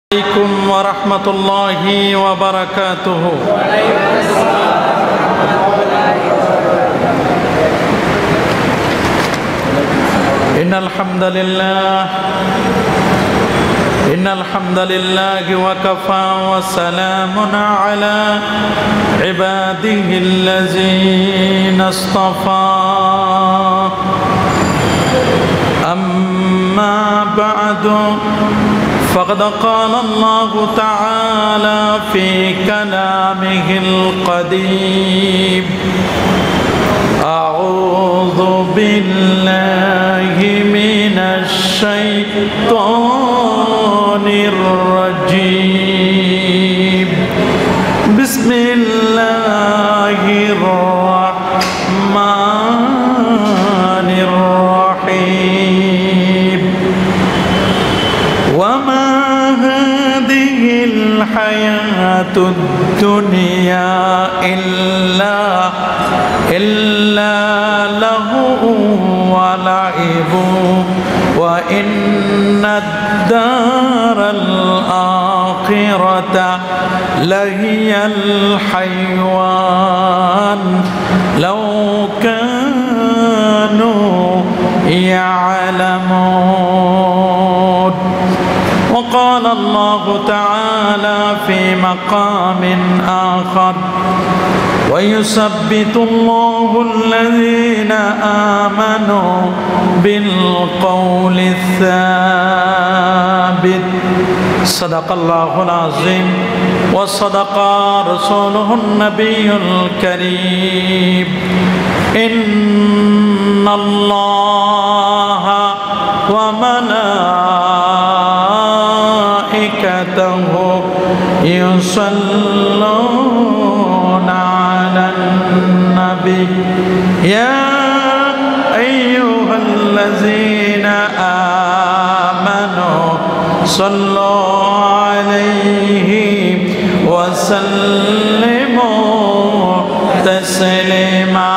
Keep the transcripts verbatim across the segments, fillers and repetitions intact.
عليكم ورحمة الله وبركاته. إن الحمد لله إن الحمد لله وكفى وسلام على عباده الذين اصطفى. أما بعد فقد قال الله تعالى في كلامه القديم: أعوذ بالله من الشيطان الرجيم. بسم الله الرحمن الرحيم. وما هذه الحياة الدنيا إلا إلا لهو ولعب وإن الدار الآخرة لهي الحيوان لو كانوا يعلمون. وقال الله تعالى في مقام آخر: ويثبت الله الذين آمنوا بالقول الثابت. صدق الله العظيم وصدق رسوله النبي الكريم. إن الله وملائكته يصلون على النبي يا أيها الذين آمنوا صلوا عليه وسلموا تسليما.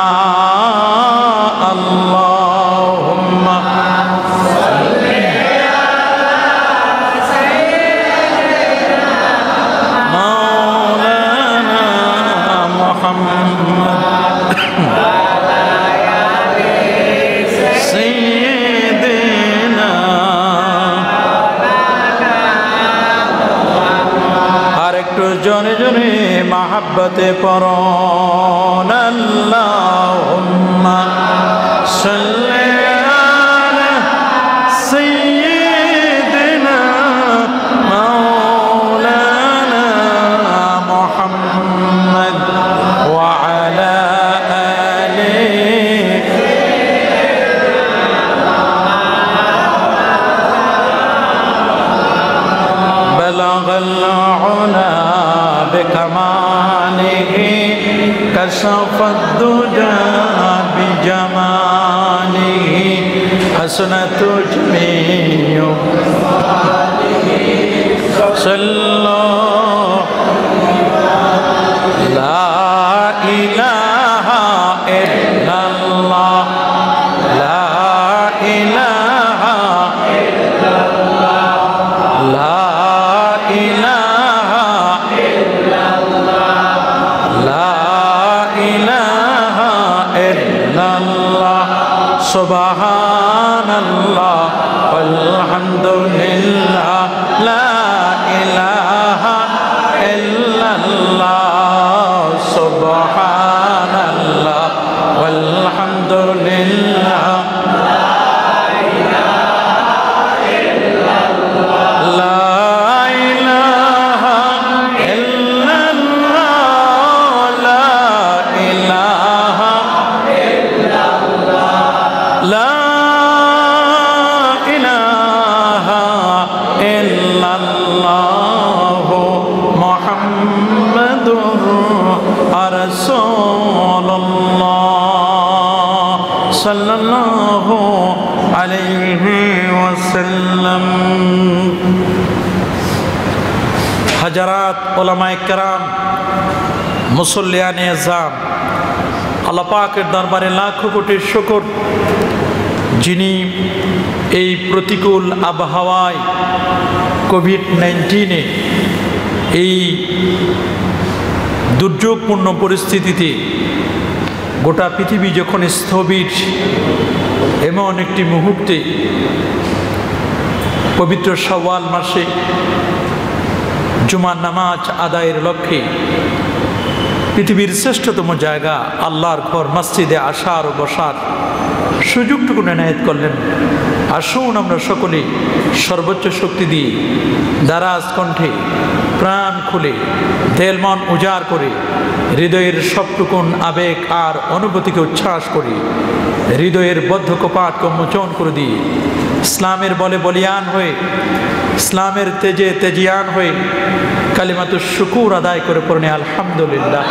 اللهم صل على سيدنا مولانا محمد سيدنا. আর একটু জোরে জোরে মহব্বতে পড়ুন: আল্লাহুম্মা সাল্লি আলা সাইয়্যিদিনা মাওলানা মুহাম্মদ ওয়া আলা আলিহি বালাগাল উলা বিকামালিহি كشفت الدجى بجماله حسنت جميع صلوا. لا إله إلا الله لا إله إلا الله لا إله إلا الله لا إله إلا الله. سبحان الله والحمد لله لا إله إلا الله. سبحان الله والحمد لله সাল্লাল্লাহু আলাইহি ওয়াসাল্লাম। হাজারাত উলামায়ে কেরাম, মুসল্লিয়ানে আযম, আল্লাহ পাকের দরবারে লাখো কোটি শুকর যিনি এই প্রতিকূল আবহাওয়ায় কোভিড নাইন্টিনে এই দুর্যোগপূর্ণ পরিস্থিতিতে গোটা পৃথিবী যখন স্থবির, এমন একটি মুহূর্তে পবিত্র শাওয়াল মাসে জুমার নামাজ আদায়ের লক্ষ্যে পৃথিবীর শ্রেষ্ঠতম জায়গা আল্লাহর ঘর মসজিদে আসার ও বসার সুযোগটুকু এনায়েত করলেন। আসুন আমরা সকলে সর্বোচ্চ শক্তি দিয়ে দারাজ কণ্ঠে প্রাণ খুলে দেল মন উজাড় করে হৃদয়ের সবটুকুন আবেগ আর অনুভূতিকে উচ্ছ্বাস করি, হৃদয়ের বদ্ধ কপাটকে মোচন করে দিয়ে ইসলামের বলে বলিয়ান হয়ে, ইসলামের তেজে তেজিয়ান হয়ে কালিমাতুশ শুকুর আদায় করে পড়ে আলহামদুলিল্লাহ।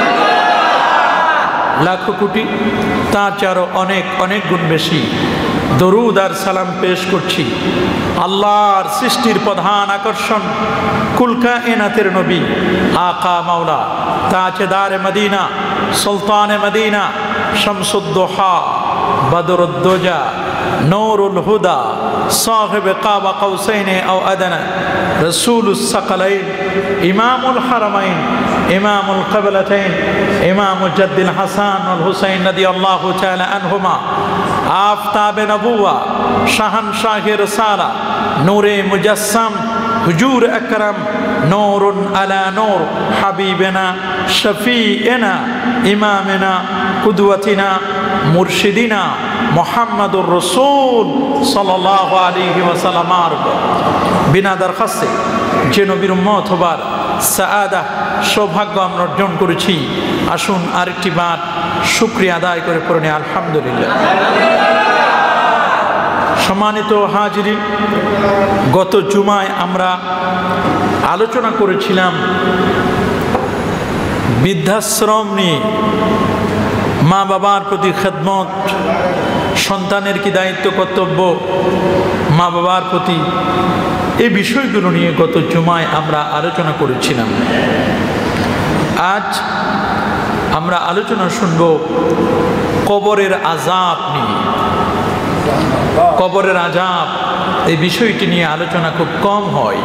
লাখো কোটি তার চারও অনেক অনেক গুণ বেশি দরুদ আর সালাম পেশ করছি আল্লাহর সৃষ্টির প্রধান আকর্ষণ কুল কায়নাতের নবী আকা মাওলা তাজদার মদিনা সুলতান মদিনা শামসুদ্দোহা বদরুদ্দোজা নূরুল হুদা সাহিব কাবা কাউসাইন আও আদনা রাসূলুস সাকালাইন ইমামুল হারামাইন ইমামুল কিবলাতাইন ইমামু জাদ্দিল হাসান ওয়াল হুসাইন রাদিয়াল্লাহু তাআলা আনহুমা আফতাবে নবুয়া শাহানশাহে রিসালা নূরে মুজাসসাম হুজুর আকরাম নূরুন আলা নূর হাবিবেনা শফিএনা ইমামেনা কুদওয়াতিনা মুরশিদিনা মুহাম্মাদুর রাসূল সাল্লাল্লাহু আলাইহি ওয়াসাল্লামার বিনা দরখাস্তে যে নবীর উম্মত হবার সাআদা সৌভাগ্য আমরা অর্জন করেছি। আসুন আরেকটি বার শুকরিয়া আদায় করে পড়ে আলহামদুলিল্লাহ। সম্মানিত হাজিরিন, গত জুমায় আমরা আলোচনা করেছিলাম বৃদ্ধাশ্রম নিয়ে, মা বাবার প্রতি খেদমত, সন্তানের কি দায়িত্ব কর্তব্য মা বাবার প্রতি, এই বিষয়গুলো নিয়ে গত জুমায় আমরা আলোচনা করেছিলাম। আজ আমরা আলোচনা শুনব কবরের আযাব নিয়ে। কবরের আযাব এই বিষয়টি নিয়ে আলোচনা খুব কম হয়,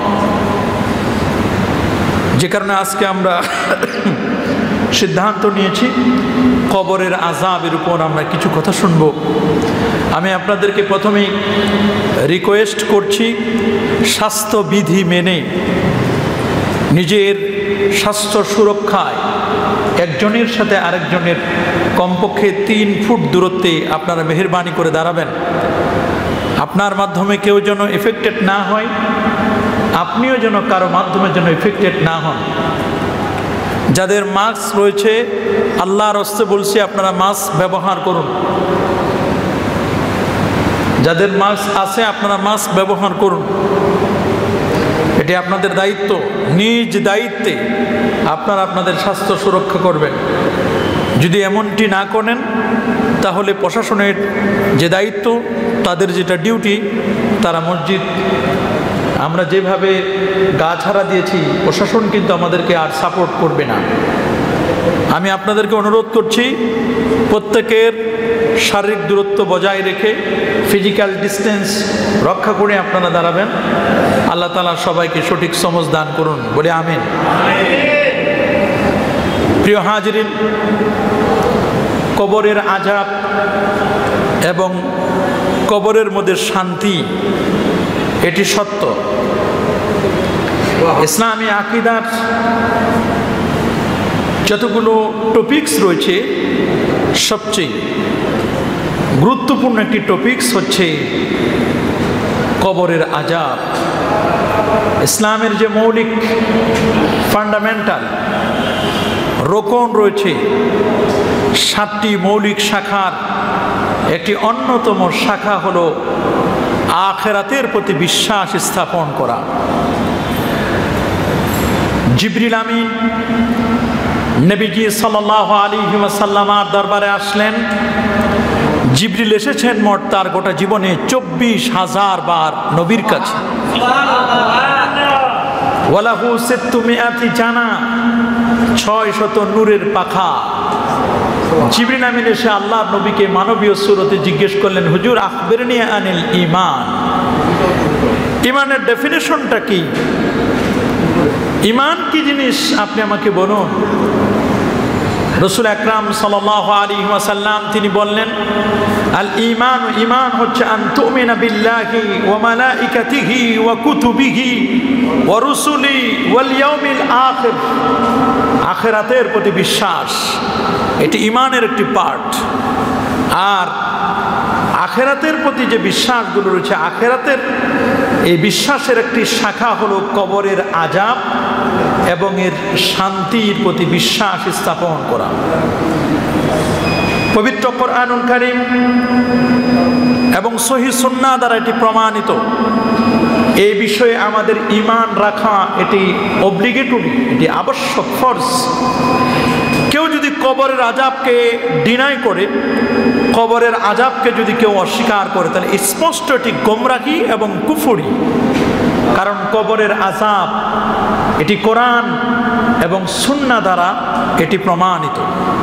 যে কারণে আজকে আমরা সিদ্ধান্ত নিয়েছি কবরের আযাবের উপর আমরা কিছু কথা শুনব। আমি আপনাদেরকে প্রথমেই রিকোয়েস্ট করছি, স্বাস্থ্যবিধি মেনে নিজের স্বাস্থ্য সুরক্ষায় একজনের সাথে আরেকজনের কমপক্ষে তিন ফুট দূরত্বে আপনারা মেহেরবানি করে দাঁড়াবেন। আপনার মাধ্যমে কেউ যেন এফেক্টেড না হয়, আপনিও যেন কারো মাধ্যমে যেন এফেক্টেড না হন। যাদের মাস্ক রয়েছে আল্লাহর হস্তে বলছি আপনারা মাস্ক ব্যবহার করুন। যাদের মাস্ক আছে আপনারা মাস্ক ব্যবহার করুন, এটি আপনাদের দায়িত্ব। নিজ দায়িত্বে আপনারা আপনাদের স্বাস্থ্য সুরক্ষা করবেন। যদি এমনটি না করেন তাহলে প্রশাসনের যে দায়িত্ব, তাদের যেটা ডিউটি, তারা মসজিদ আমরা যেভাবে গা ছাড়া দিয়েছি, প্রশাসন কিন্তু আমাদেরকে আর সাপোর্ট করবে না। আমি আপনাদেরকে অনুরোধ করছি প্রত্যেকের শারীরিক দূরত্ব বজায় রেখে ফিজিক্যাল ডিস্টেন্স রক্ষা করে আপনারা দাঁড়াবেন। আল্লাহ তাআলা সবাইকে সঠিক সমঝ দান করুন, বলে আমিন। প্রিয় হাজিরিন, কবরের আযাব এবং কবরের মধ্যে শান্তি এটি সত্য। ইসলামী আকীদার যতগুলো টপিকস রয়েছে, সবচেয়ে গুরুত্বপূর্ণ একটি টপিকস হচ্ছে কবরের আযাব। ইসলামের যে মৌলিক ফান্ডামেন্টাল রোকন রয়েছে, সাতটি মৌলিক শাখার একটি অন্যতম শাখা হলো আখিরাতের প্রতি বিশ্বাস স্থাপন করা। জিবরিল আমিন নবীজি সাল্লাল্লাহু আলাইহি ওয়াসাল্লামের দরবারে আসলেন। জিবরিল এসেছেন মোট তার গোটা জীবনে চব্বিশ হাজার বার নবীর কাছে। ওয়ালাহু সিত্তুমিআতি জানা, ছয় শত নূরের পাখা। জিবরিল আমিন এসে আল্লাহর নবীকে মানবীয় সুরতে জিজ্ঞেস করলেন, হুজুর আখবিরনি আনিল ঈমান, ইমানের ডেফিনেশনটা কি? ইমান কি জিনিস আপনি আমাকে বলুন। রাসূল আকরাম সাল্লাল্লাহু আলাইহি ওয়াসাল্লাম তিনি বললেন, আল ঈমান, ঈমান হচ্ছে আন তুমিনা বিল্লাহি ওয়া মালাইকাতিহি ওয়া কুতুবিহি ওয়া রুসুলি ওয়াল ইয়াউমিল আখির। আখিরাতের প্রতি বিশ্বাস, এটি ঈমানের একটি পার্ট। আর আখিরাতের প্রতি যে বিশ্বাসগুলো রয়েছে, আখিরাতের এই বিশ্বাসের একটি শাখা হলো কবরের আযাব এবং এর শান্তির প্রতি বিশ্বাস স্থাপন করা। পবিত্র কোরআনুল কারীম এবং সহিহ সুন্নাহ দ্বারা এটি প্রমাণিত। এই বিষয়ে আমাদের ঈমান রাখা এটি অব্লিগেটরি, এটি আবশ্যক, ফরজ। কেউ যদি কবরের আযাবকে ডিনাই করে, কবরের আযাবকে যদি কেউ অস্বীকার করে, তাহলে স্পষ্ট এটি গোমরাহি এবং কুফরি। কারণ কবরের আযাব এটি কোরআন এবং সুন্নাহ দ্বারা এটি প্রমাণিত।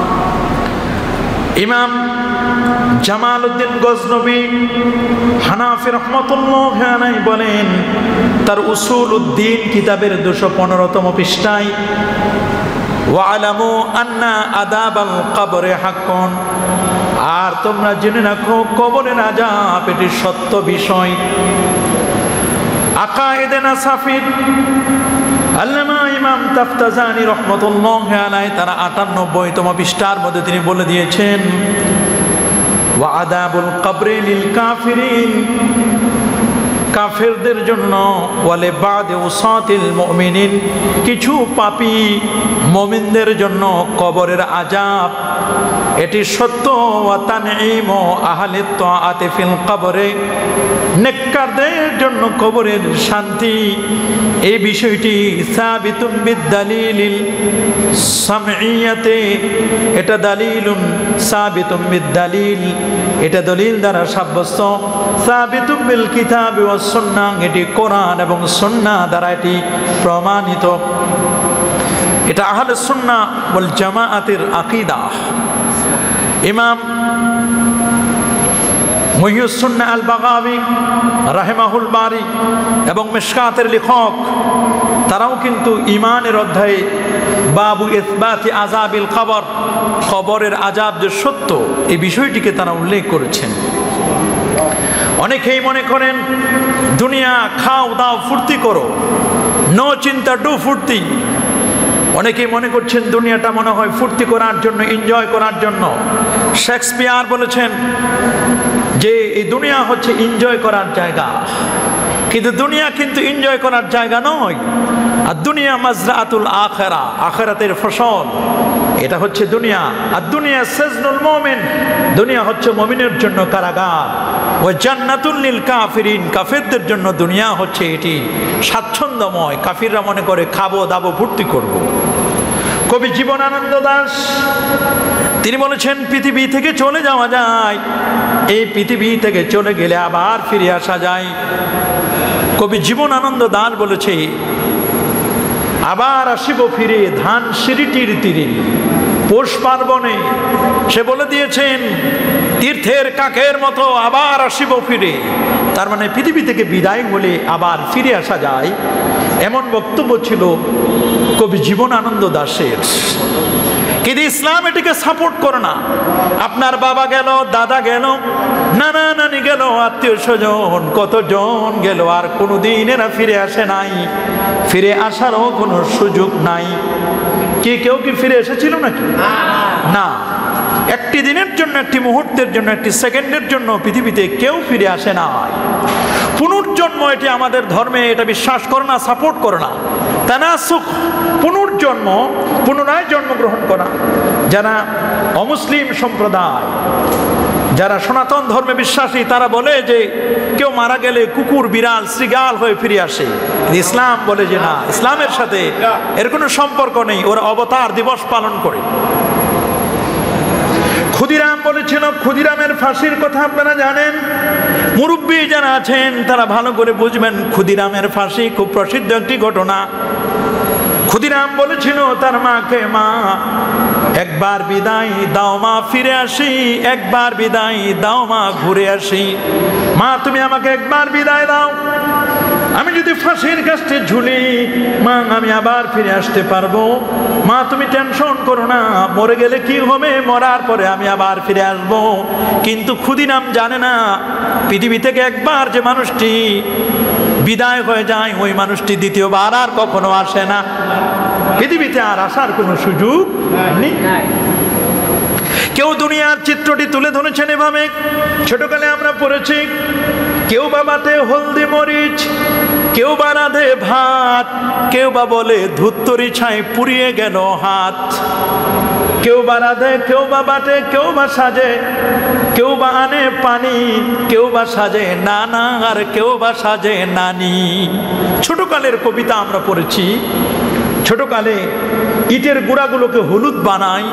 ইমাম জামালউদ্দিন গজনবী হানাফি রাহমাতুল্লাহ আলাইহি বলেন, তার উসুলউদ্দিন কিতাবের দুশো পনেরোতম পৃষ্ঠায়, ওয়ালামু আন্না আযাবাল কবরে হাক্কুন, আর তোমরা জেনে রাখো কবরের আযাব এটি সত্য বিষয়। আকায়েদে নাসাফির আল্লামা ইমাম তাফতাজানি রাহমাতুল্লাহ আলাইহি তারা আটানব্বইতম পৃষ্ঠার মধ্যে তিনি বলে দিয়েছেন, ওয়া আযাবুল কবরি লিল কাফিরিন, কাফেরদের জন্য, ওয়ালে বাদে উসাতিল মুমিনিন, কিছু পাপী মুমিনদের জন্য কবরের আযাব এটি সত্য। ওয়া তানঈমু আহলি তাআতি ফিল কবরে, নেককারদের জন্য কবরের শান্তি, এই বিষয়টি সাবিতুম বিদ্দালিলিল সামঈয়াতে, এটা দালিলুন সাবিতুম বিদ্দালিল, এটা দলিল দ্বারা সাব্যস্ত। সাবিতুম বিল কিতাবি ওয়াস সুন্নাহ, এটি কোরআন এবং সুন্নাহ দ্বারা এটি প্রমাণিত। এটা আহলে সুন্নাহ ওয়াল জামাআতের আকীদা। ইমাম মুহইয়িস সুন্নাহ আল বাগাবী রাহিমাহুল বারী এবং মিশকাতের লেখক তারাও কিন্তু ঈমানের অধ্যায়ে বাবু ইসবাতি আযাবিল কবর, কবরের আযাব যে সত্য, এই বিষয়টিকে তারা উল্লেখ করেছেন। অনেকেই মনে করেন দুনিয়া খাও দাও ফুর্তি করো, নো চিন্তা ডু ফুর্তি। অনেকেই মনে করছেন দুনিয়াটা মনে হয় ফুর্তি করার জন্য, এনজয় করার জন্য। শেক্সপিয়ার বলেছেন যে এই দুনিয়া হচ্ছে এনজয় করার জায়গা, কিন্তু দুনিয়া কিন্তু এনজয় করার জায়গা নয়। আর দুনিয়া মাজরাতুল আখিরা, আখিরাতের ফসল, এটা হচ্ছে দুনিয়া। আর দুনিয়া সিজনুল মুমিন, দুনিয়া হচ্ছে মুমিনের জন্য কারাগার। ওয়া জান্নাতুল লিল কাফিরিন, কাফিরদের জন্য দুনিয়া হচ্ছে এটি স্বাচ্ছন্দ্যময়। কাফিররা মনে করে খাবো দাবো ফুর্তি করব। কবি জীবনানন্দ দাশ তিনি বলেছেন, পৃথিবী থেকে চলে যাওয়া যায়, এই পৃথিবী থেকে চলে গেলে আবার ফিরে আসা যায়। কবি জীবনানন্দ দাশ বলেছে, আবার আসিব ফিরে ধান সিঁড়িটির তীরে পৌষ পার্বণে। সে বলে দিয়েছেন তীর্থের কাকের মতো আবার আসিব ফিরে। তার মানে পৃথিবী থেকে বিদায় হলে আবার ফিরে আসা যায়, এমন বক্তব্য ছিল কবি জীবনানন্দ দাশের। কিন্তু ইসলাম এটিকে সাপোর্ট করে না। আপনার বাবা গেল, দাদা গেল, নানা নানি গেল, আত্মীয় স্বজন কতজন গেল, আর কোনোদিন এরা ফিরে আসে নাই, ফিরে আসারও কোনো সুযোগ নাই। কি কেউ কি ফিরে এসেছিল নাকি? না। একটি দিনের জন্য, একটি মুহূর্তের জন্য, একটি সেকেন্ডের জন্য পৃথিবীতে কেউ ফিরে আসে নাই। পুনর্জন্ম এটি আমাদের ধর্মে এটা বিশ্বাস করে না, সাপোর্ট করে না। তানাসুখ, পুনর্জন্ম, পুনরায় জন্মগ্রহণ করা। যারা অমুসলিম সম্প্রদায়, যারা সনাতন ধর্মে বিশ্বাসী, তারা বলে যে কেউ মারা গেলে কুকুর বিড়াল শৃগাল হয়ে ফিরে আসে। ইসলাম বলে যে না, ইসলামের সাথে এর কোনো সম্পর্ক নেই। ওরা অবতার দিবস পালন করে। ক্ষুদিরাম বলেছিল, ক্ষুদিরামের ফাঁসির কথা আপনারা জানেন, মুরব্বী যারা আছেন তারা ভালো করে বুঝবেন। ক্ষুদিরামের ফাঁসি খুব প্রসিদ্ধ একটি ঘটনা। ক্ষুদিরাম বলেছিল তার মাকে, মা একবার বিদায় দাও মা, ফিরে আসি, একবার বিদায় দাও মা, ঘুরে আসি। মা তুমি আমাকে একবার বিদায় দাও। আমি যদি ফাঁসির কাছে ঝুলি, মা আমি আবার ফিরে আসতে পারবো, মা তুমি টেনশন করো না, মরে গেলে কি হবে, মরার পরে আমি আবার ফিরে আসবো। কিন্তু ক্ষুদিরাম জানে না পৃথিবী থেকে একবার যে মানুষটি বিদায় হয়ে যায় ওই মানুষটি দ্বিতীয়বার আর কখনো আসে না, পৃথিবীতে আর আসার কোনো সুযোগ নেই। কেউ দুনিয়ার চিত্রটি তুলে ধরেছেন এভাবে, ছোটকালে আমরা পড়েছি, কেউ বা বাটে হলদি মরিচ, কেউ বা রাঁধে ভাত, কেউ বা বলে ধুত্তরি ছাই পুড়িয়ে গেল হাত। কেউ বা রাঁধে, কেউ বা বাটে, কেউ বা সাজে, কেউ বা আনে পানি, কেউ বা সাজে নানা, আর কেউ বা সাজে নানি। ছোটকালের কবিতা আমরা পড়েছি, ছোটকালে ইটের গুঁড়াগুলোকে হলুদ বানায়,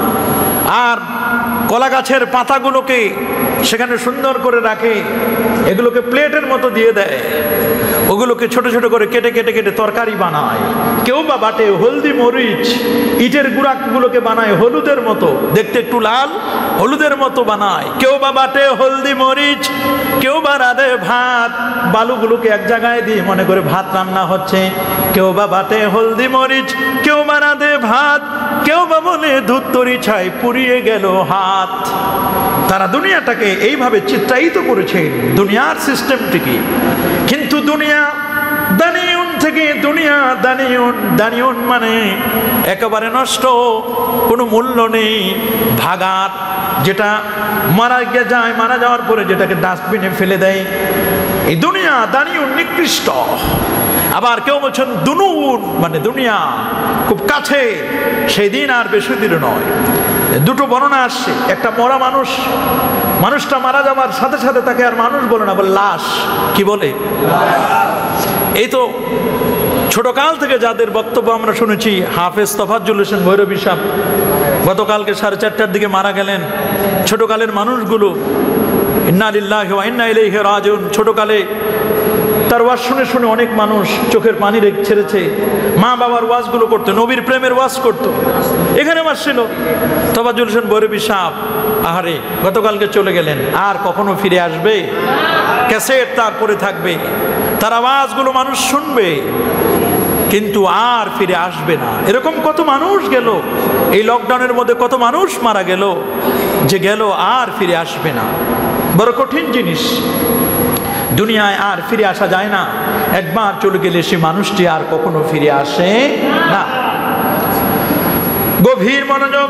আর কলা গাছের পাতাগুলোকে সেখানে সুন্দর করে রাখে, এগুলোকে প্লেটের মতো দিয়ে দেয়, ওগুলোকে ছোট ছোট করে কেটে কেটে কেটে তরকারি বানায়। কেউ বা বাটে হলদি মরিচ, ইটের গুঁড়াগুলোকে বানায় হলুদের মতো, দেখতে একটু লাল, হলুদের মতো বানায়। কেউ বা বাটে হলদি মরিচ, কেউ বা রাঁধে ভাত, বালুগুলোকে এক জায়গায় দিয়ে মনে করে ভাত রান্না হচ্ছে। কেউ বা বাটে হলদি মরিচ, কেউ বা রাঁধে ভাত, কেউ বা বলে ধুত্তরি ছাই পুড়িয়ে গেল হাত। তারা দুনিয়াটাকে এইভাবে চিত্রায়িত করেছে, দুনিয়ার সিস্টেমটিকে। কিন্তু দুনিয়া দানিউন থেকে দুনিয়া দানিউন, দানিউন মানে একেবারে নষ্ট, কোনো মূল্য নেই, ভাগার, যেটা মারা গিয়ে যায়, মারা যাওয়ার পরে যেটাকে ডাস্টবিনে ফেলে দেয়, এই দুনিয়া দানিউন, নিকৃষ্ট। আবার কেউ বলছেন দুনুন মানে দুনিয়া খুব কাছে, সেই দিন আর বেশি দিন নয়। দুটো বর্ণনা আসছে, একটা মরা মানুষ, মানুষটা মারা যাওয়ার সাথে সাথে তাকে আর মানুষ বলে না, বলে লাশ। কি বলে? এই তো ছোটকাল থেকে যাদের বক্তব্য আমরা শুনেছি, হাফেজ তফাজ্জুল হোসেন ভৈরবী সাহেব গতকালকে সাড়ে চারটার দিকে মারা গেলেন। ছোটকালের মানুষগুলো ইন্না লিল্লাহি ওয়া ইন্না ইলাইহি রাজিউন, ছোটকালে তার ওয়াজ শুনে শুনে অনেক মানুষ চোখের পানি ছেড়েছে। মা বাবার ওয়াজগুলো করতো, নবীর প্রেমের ওয়াজ করতো, এখানে আসছিল। তফাজ্জুল হোসেন ভৈরবী সাহেব আহারে গতকালকে চলে গেলেন, আর কখনো ফিরে আসবে? ক্যাসেট তার পরে থাকবে, তার আওয়াজগুলো মানুষ শুনবে, কিন্তু আর ফিরে আসবে না। এরকম কত মানুষ গেল, এই লকডাউনের মধ্যে কত মানুষ মারা গেল, যে গেল আর ফিরে আসবে না। বড় কঠিন জিনিস, দুনিয়ায় আর ফিরে আসা যায় না। একবার চলে গেলে সে মানুষটি আর কখনো ফিরে আসে না। গভীর মনোযোগ,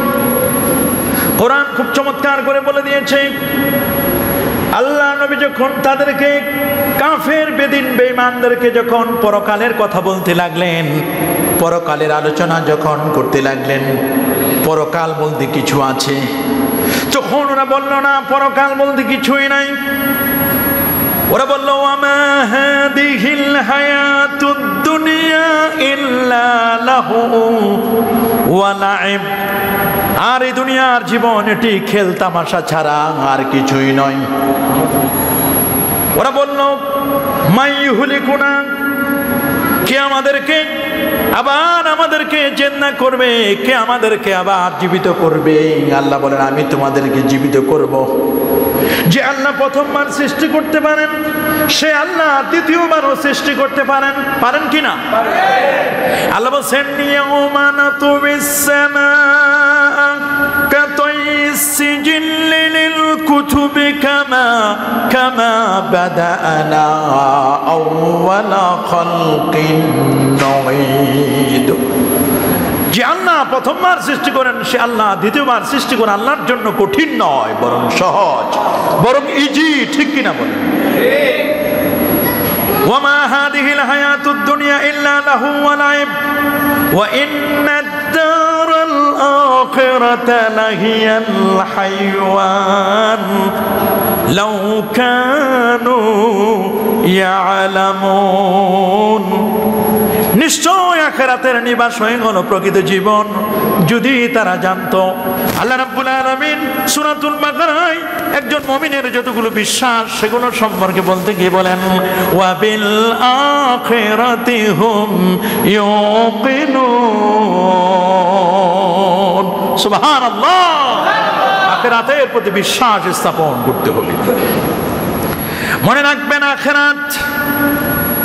কোরআন খুব চমৎকার করে বলে দিয়েছে, আল্লাহ নবী যখন তাদেরকে, কাফের বেদিন বেঈমানদেরকে যখন পরকালের কথা বলতে লাগলেন, পরকালের আলোচনা যখন করতে লাগলেন, পরকাল বলতে কিছু আছে, তখন ওরা বলল না পরকাল বলতে কিছুই নাই। ওরা বলল ওয়ামা হাদিহিল হায়াতুদ দুনিয়া ইল্লা লাহু ওয়া লাইব, আর এই দুনিয়ার জীবন এটি খেল তামাশা ছাড়া আর কিছুই নয়। ওরা বলল মাইহুলিকুনা, কে আমাদেরকে আবার আমাদেরকে জিন্দা করবে, কে আমাদেরকে আবার জীবিত করবে? আল্লাহ বলেন আমি তোমাদেরকে জীবিত করব। যে আল্লাহ প্রথমবার সৃষ্টি করতে পারেন, সে আল্লাহ দ্বিতীয়বারও সৃষ্টি করতে পারেন, পারেন কিনা? আল্লাহ বলছেন ইয়াউমা নাতুবিস সামা কাতাইস সিজিল্লি লিল কুতুবি কামা কামা বাদানা আউওয়ালা খালকিন নুঈদ। যে আল্লাহ প্রথমবার সৃষ্টি করেন, সে আল্লাহ দ্বিতীয়বার সৃষ্টি করেন আল্লাহর জন্য কঠিন নয়, বরং সহজ, বরং ইজি। ঠিক কিনা বলেন? ওয়ামা হাদিহিল হায়াতুদ দুনিয়া ইল্লা লাহু ওয়া লাইব ওয়া ইন্নাদ দারাল আখিরাতা লাহিয়াল হাইওয়ান লাউ কানু ইয়ালামুন। নিশ্চয় আখিরাতের নিবাস হয়ে গেল প্রকৃত জীবন, যদি তারা জানতো। আল্লাহ রাব্বুল আলামিন সূরাতুল বাকারায় একজন মুমিনের যতগুলো বিশ্বাস সেগুলো সম্পর্কে বলতে গিয়ে বলেন ওয়া বিল আখিরাতি হুম ইউকিনুন। সুবহানাল্লাহ। আখিরাতের প্রতি বিশ্বাস স্থাপন করতে হবে। মনে রাখবেন আখিরাত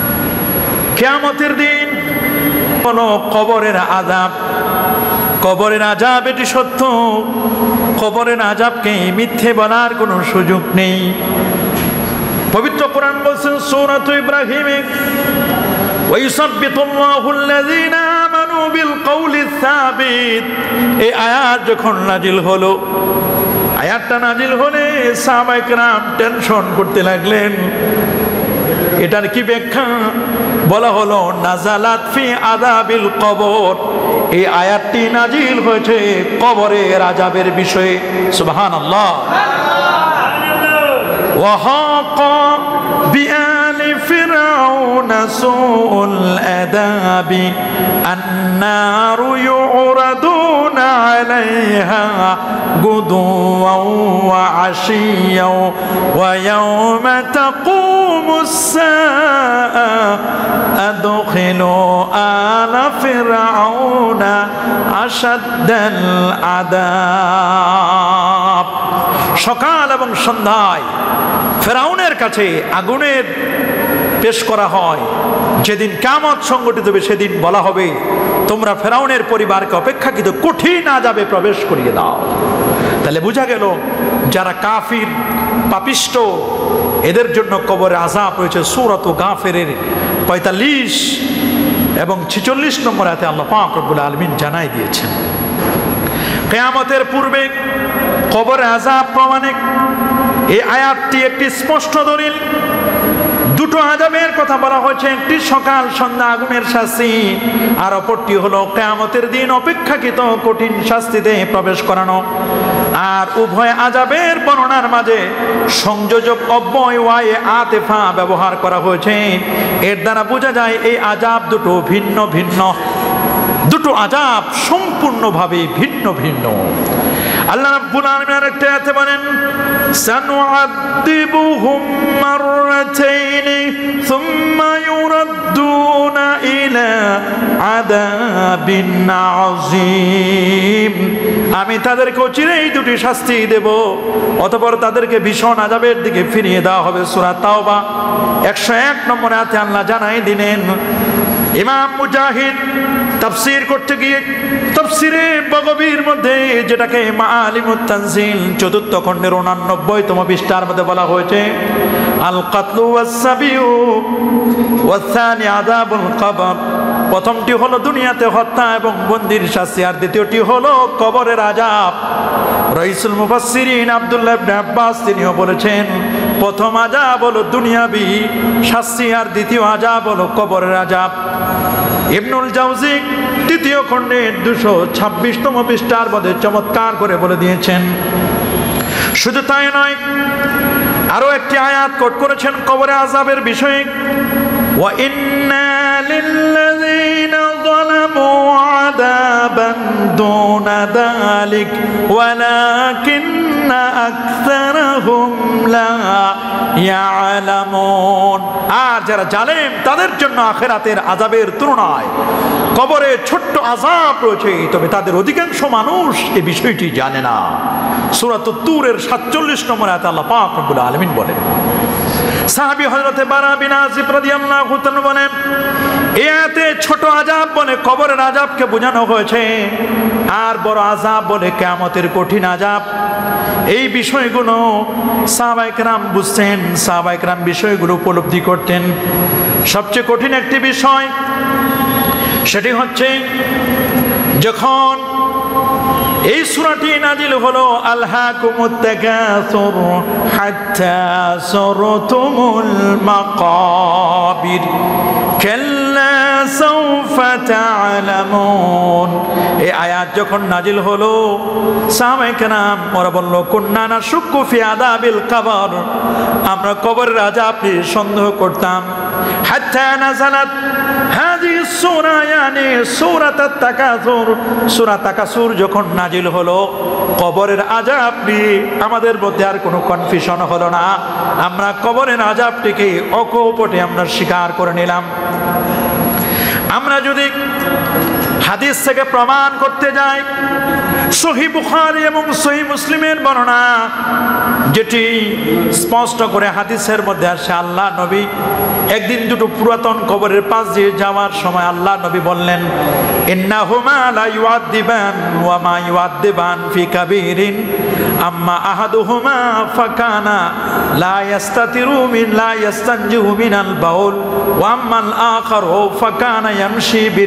কিয়ামতের দিন হলো কবরের আযাব। কবরের আযাব এটি সত্য, কবরের আযাবকে মিথ্যে বলার কোনো সুযোগ নেই। পবিত্র কোরআন বলছেন সূরা ইব্রাহিমে, ওয়ায়ুসাব্বিতুল্লাহু আল্লাযীনা আমানু বিল কওলিস সাবিত। এই আয়াত যখন নাজিল হলো, আয়াতটা নাজিল হলে সাহাবায়ে কেরাম টেনশন করতে লাগলেন। এটার কি ব্যাখ্যা? বলা হলো নাজালাত ফি আযাবিল কবর। এই আয়াতটি নাজিল হয়েছে কবরের আযাবের বিষয়ে। সুবহানাল্লাহ। ওয়া হাকা বিআলি ফিরআউনা সুউল আযাবি আন-নারু ইউরাদুনা আলাইহা গুদুওয়ান ওয়া আশিয়াও ওয়া ইয়াওমা তাকুমুস সাআ আদখিলু আলা ফিরআউনা আশাদ্দাল আযাব। সকাল এবং সন্ধ্যায় ফেরাউনের কাছে আগুনের পেশ করা হয়। যেদিন কিয়ামত সংঘটিত হবে সেদিন বলা হবে, তোমরা ফেরাউনের পরিবারকে অপেক্ষাকৃত কঠিন আযাবে প্রবেশ করিয়ে দাও। তাহলে বোঝা গেল যারা কাফির পাপিষ্ট এদের জন্য কবরে আযাব রয়েছে। সূরাত গাফিরের পঁয়তাল্লিশ এবং ছেচল্লিশ নম্বর আয়াতে আল্লাহ পাক রব্বুল আলামিন জানাই দিয়েছেন। কিয়ামতের পূর্বে কবরে আযাব প্রমাণে এই আয়াতটি একটি স্পষ্ট দলিল। দুটো আযাবের কথা বলা হয়েছে, একটি সকাল সন্ধ্যা আগুনের শাস্তি, আর অপরটি হলো কিয়ামতের দিন অপেক্ষাকৃত কঠিন শাস্তিতে প্রবেশ করানো। আর উভয় আযাবের বর্ণনার মাঝে সংযোজক অব্যয় ওয়ায়ে আতেফা ব্যবহার করা হয়েছে। এর দ্বারা বোঝা যায় এই আযাব দুটো ভিন্ন ভিন্ন, দুটো আযাব সম্পূর্ণভাবে ভিন্ন ভিন্ন। আল্লাহ রাব্বুল আলামিন আরেকটা আয়াতে বলেন, সানুআযিবুহুম মাররাতাইনি সুম্মা ইউরাদ্দুনা ইলা আযাবিন আযীম। আমি তাদেরকে চিরেই দুটি শাস্তি দেব, অতঃপর তাদেরকে ভীষণ আযাবের দিকে ফিরিয়ে দেওয়া হবে। সূরা তাওবা একশো এক নম্বর আয়াতে আল্লাহ জানাই দিলেন। ইমাম মুজাহিদ তাফসীর করতে গিয়ে তাফসীরে বগবীর মধ্যে, যেটাকে মাআলিমুত তানজিল চতুর্থ খণ্ডের উননব্বইতম পৃষ্ঠার মধ্যে বলা হয়েছে, আল কাতলু ওয়াস সাবিউ ওয়াস সানি আযাবুল কবর। প্রথমটি হলো দুনিয়াতে হত্যা এবং বন্দির শাস্তি, আর দ্বিতীয়টি হলো কবরের আযাব। রাইসুল মুফাসসিরিন আব্দুল্লাহ ইবনে আব্বাস তিনিও বলেছেন, প্রথম আযাব হলো দুনিয়াবি শাস্তি, আর দ্বিতীয় আযাব হলো কবরের আযাব। ইবনুল জাওজি তৃতীয় খণ্ডের দুশো ছাব্বিশতম পৃষ্ঠার মধ্যে চমৎকার করে বলে দিয়েছেন। শুধু তাই নয়, আরো একটি আয়াত কোট করেছেন কবরে আযাবের বিষয়ে, ওয়া ইন্না লিল্লাযীনা যালামু আযাবান দুনা যালিক ওয়ালাকিন্না আকসারাহুম লা ইয়ালামুন। আর যারা জালেম তাদের জন্য আখিরাতের আযাবের তুলনায় কবরে ছোট্ট আযাব রয়েছে, তবে তাদের অধিকাংশ মানুষ এই বিষয়টি জানে না। সূরা তুরের সাতচল্লিশ নম্বর আয়াতে আল্লাহ পাক রব্বুল আলামিন বলেন। সাহাবী হযরত বারা বিন আযিব রাদিয়াল্লাহু তাআলা বলেন, এই আয়াতে ছোট আযাব বলে কবরের আযাবকে বোঝানো হয়েছে, আর বড় আযাব বলে কিয়ামতের কঠিন আযাব। এই বিষয়গুলো সাহাবায়ে কেরাম বুঝতেন, সাহাবায়ে কেরাম বিষয়গুলো উপলব্ধি করতেন। সবচেয়ে কঠিন একটি বিষয় সেটি হচ্ছে যখন এই সূরাটি নাজিল হলো, আলহাকুমুত তাকাসুর হাত্তা যুরতুমুল মাকাবির কাল্লা সাওফা তা'লামুন। এই আয়াত যখন নাজিল হলো, সাহাবায়ে কেরাম ওরা বলল, কুন্না নাশুক্কু ফি আযাবিল কবর, আমরা কবরের আযাব নিয়ে সন্দেহ করতাম। হাত্তা নাযালাত হাযিহি সূরা, ইয়ানি সূরাতুত তাকাসুর, সূরা তাকাসুর যখন নাজিল হলো, কবরের আযাব নিয়ে আমাদের মধ্যে আর কোনো কনফিউশন হলো না। আমরা কবরের আযাবটিকে অকপটে আমরা স্বীকার করে নিলাম। আমরা যদি হাদিস থেকে প্রমাণ করতে যায়। সহিহ বুখারী এবং সহিহ মুসলিমের বর্ণনা, যেটি স্পষ্ট করে হাদিসের মধ্যে আসে, আল্লাহ নবী একদিন দুটো পুরাতন কবরের পাশ দিয়ে যাওয়ার সময় আল্লাহ নবী বললেন, ইন্নাহুমা লা ইউআদ্দিবান ওয়া মা ইউআদ্দিবান ফি কাবীরিন আম্মা আহাদুহুমা ফাকানা লা ইস্তাতিরু মিন লা ইস্তানজিহু মিনাল বাউল ওয়া আম্মাল আখারু ফাকানা ইয়ামশি বিন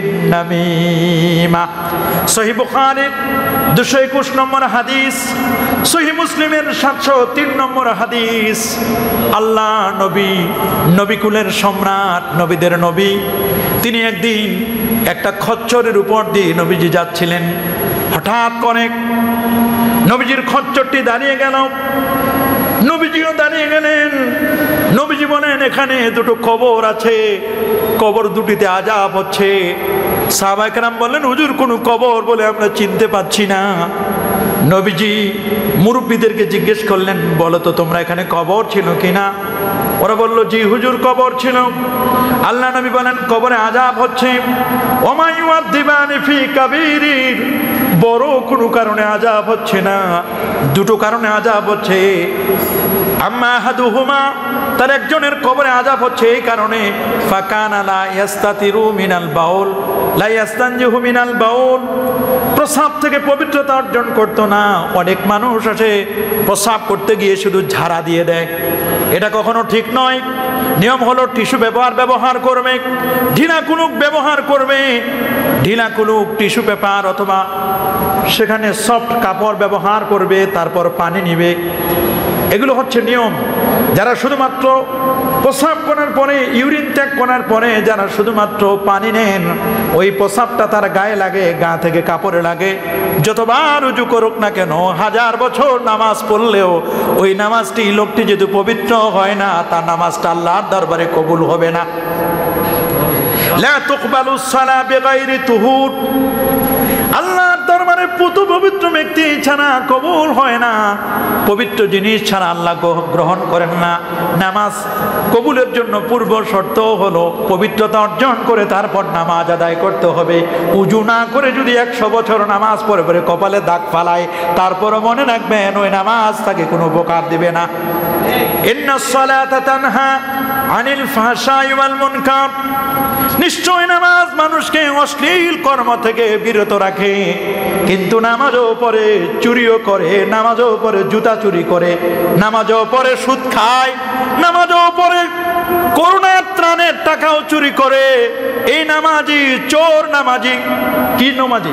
নামিমা। সহিহ বুখারী দুশো একুশ নম্বর হাদিস, সহিহ মুসলিমের সাতশো তিন নম্বর হাদিস। আল্লাহ নবী, নবীকুলের সম্রাট, নবীদের নবী, তিনি একদিন একটা খচ্চরের উপর দিয়ে নবীজি যাচ্ছিলেন। হঠাৎ করে নবীজির খচ্চরটি দাঁড়িয়ে গেল, নবীজিও দাঁড়িয়ে গেলেন। নবীজি বলেন, এখানে দুটো কবর আছে, কবর দুটিতে আযাব হচ্ছে। সাহাবায়ে কেরাম বললেন, হুজুর কোন কবর বলে আমরা চিনতে পাচ্ছি না। নবীজি মুরব্বীদেরকে জিজ্ঞেস করলেন, বলো তো তোমরা এখানে কবর ছিল কিনা? ওরা বলল, জি হুজুর কবর ছিল। আল্লাহ নবী বলেন, কবরে আযাব হচ্ছে। ওমা ইউআদ্দিবানি ফি কাবীরিন, বড় কোনো কারণে আযাব হচ্ছে না, দুটো কারণে আযাব হচ্ছে। আম্মা আহাদুহুমা, তার একজনের কবরে আযাব হচ্ছে এই কারণে, ফাকানা লা ইস্তাতিরু মিনাল বাউল লা ইস্তানজিহু মিনাল বাউল, প্রস্রাব থেকে পবিত্রতা অর্জন করতো না। অনেক মানুষ আসে প্রস্রাব করতে গিয়ে শুধু ঝাড়া দিয়ে দেয়, এটা কখনো ঠিক নয়। নিয়ম হলো টিস্যু ব্যবহার ব্যবহার করবে, ঢিলা কুলুক ব্যবহার করবে, ঢিলা কুলুক টিস্যু পেপার অথবা সেখানে সফট কাপড় ব্যবহার করবে, তারপর পানি নিবে। এগুলো হচ্ছে নিয়ম। যারা শুধুমাত্র প্রস্রাব করার পরে, ইউরিন ত্যাগ করার পরে যারা শুধুমাত্র পানি নেন, ওই প্রস্রাবটা তার গায়ে লাগে, গা থেকে কাপড়ে লাগে, যতবার উজু করুক না কেন, হাজার বছর নামাজ পড়লেও ওই নামাজটি, লোকটি যদি পবিত্র হয় না, তার নামাজটা আল্লাহর দরবারে কবুল হবে না। লা তুকবালুস সালাহ বিগাইরি তুহুর, আল্লাহর দরবারে পুত পবিত্র ব্যক্তি ছাড়া কবুল হয় না, পবিত্র জিনিস ছাড়া আল্লাহ গ্রহণ করেন না। নামাজ কবুলের জন্য পূর্ব শর্ত হলো পবিত্রতা অর্জন করে তারপর নামাজ আদায় করতে হবে। উজু না করে যদি একশো বছর নামাজ পড়ে পড়ে কপালে দাগ ফালায়, তারপরও মনে রাখবেন ওই নামাজ তাকে কোনো উপকার দিবে না। ইন্নাস সালাতা তানহা আনিল ফাহশাই ওয়াল মুনকার, নিশ্চয় নামাজ মানুষকে অশ্লীল কর্ম থেকে বিরত রাখে। কিন্তু নামাজও পরে চুরিও করে, নামাজও পরে জুতা চুরি করে, নামাজও পরে সুদ খায়, নামাজও পরে করুণার ত্রাণের টাকাও চুরি করে। এই নামাজি চোর নামাজি, কি নামাজি?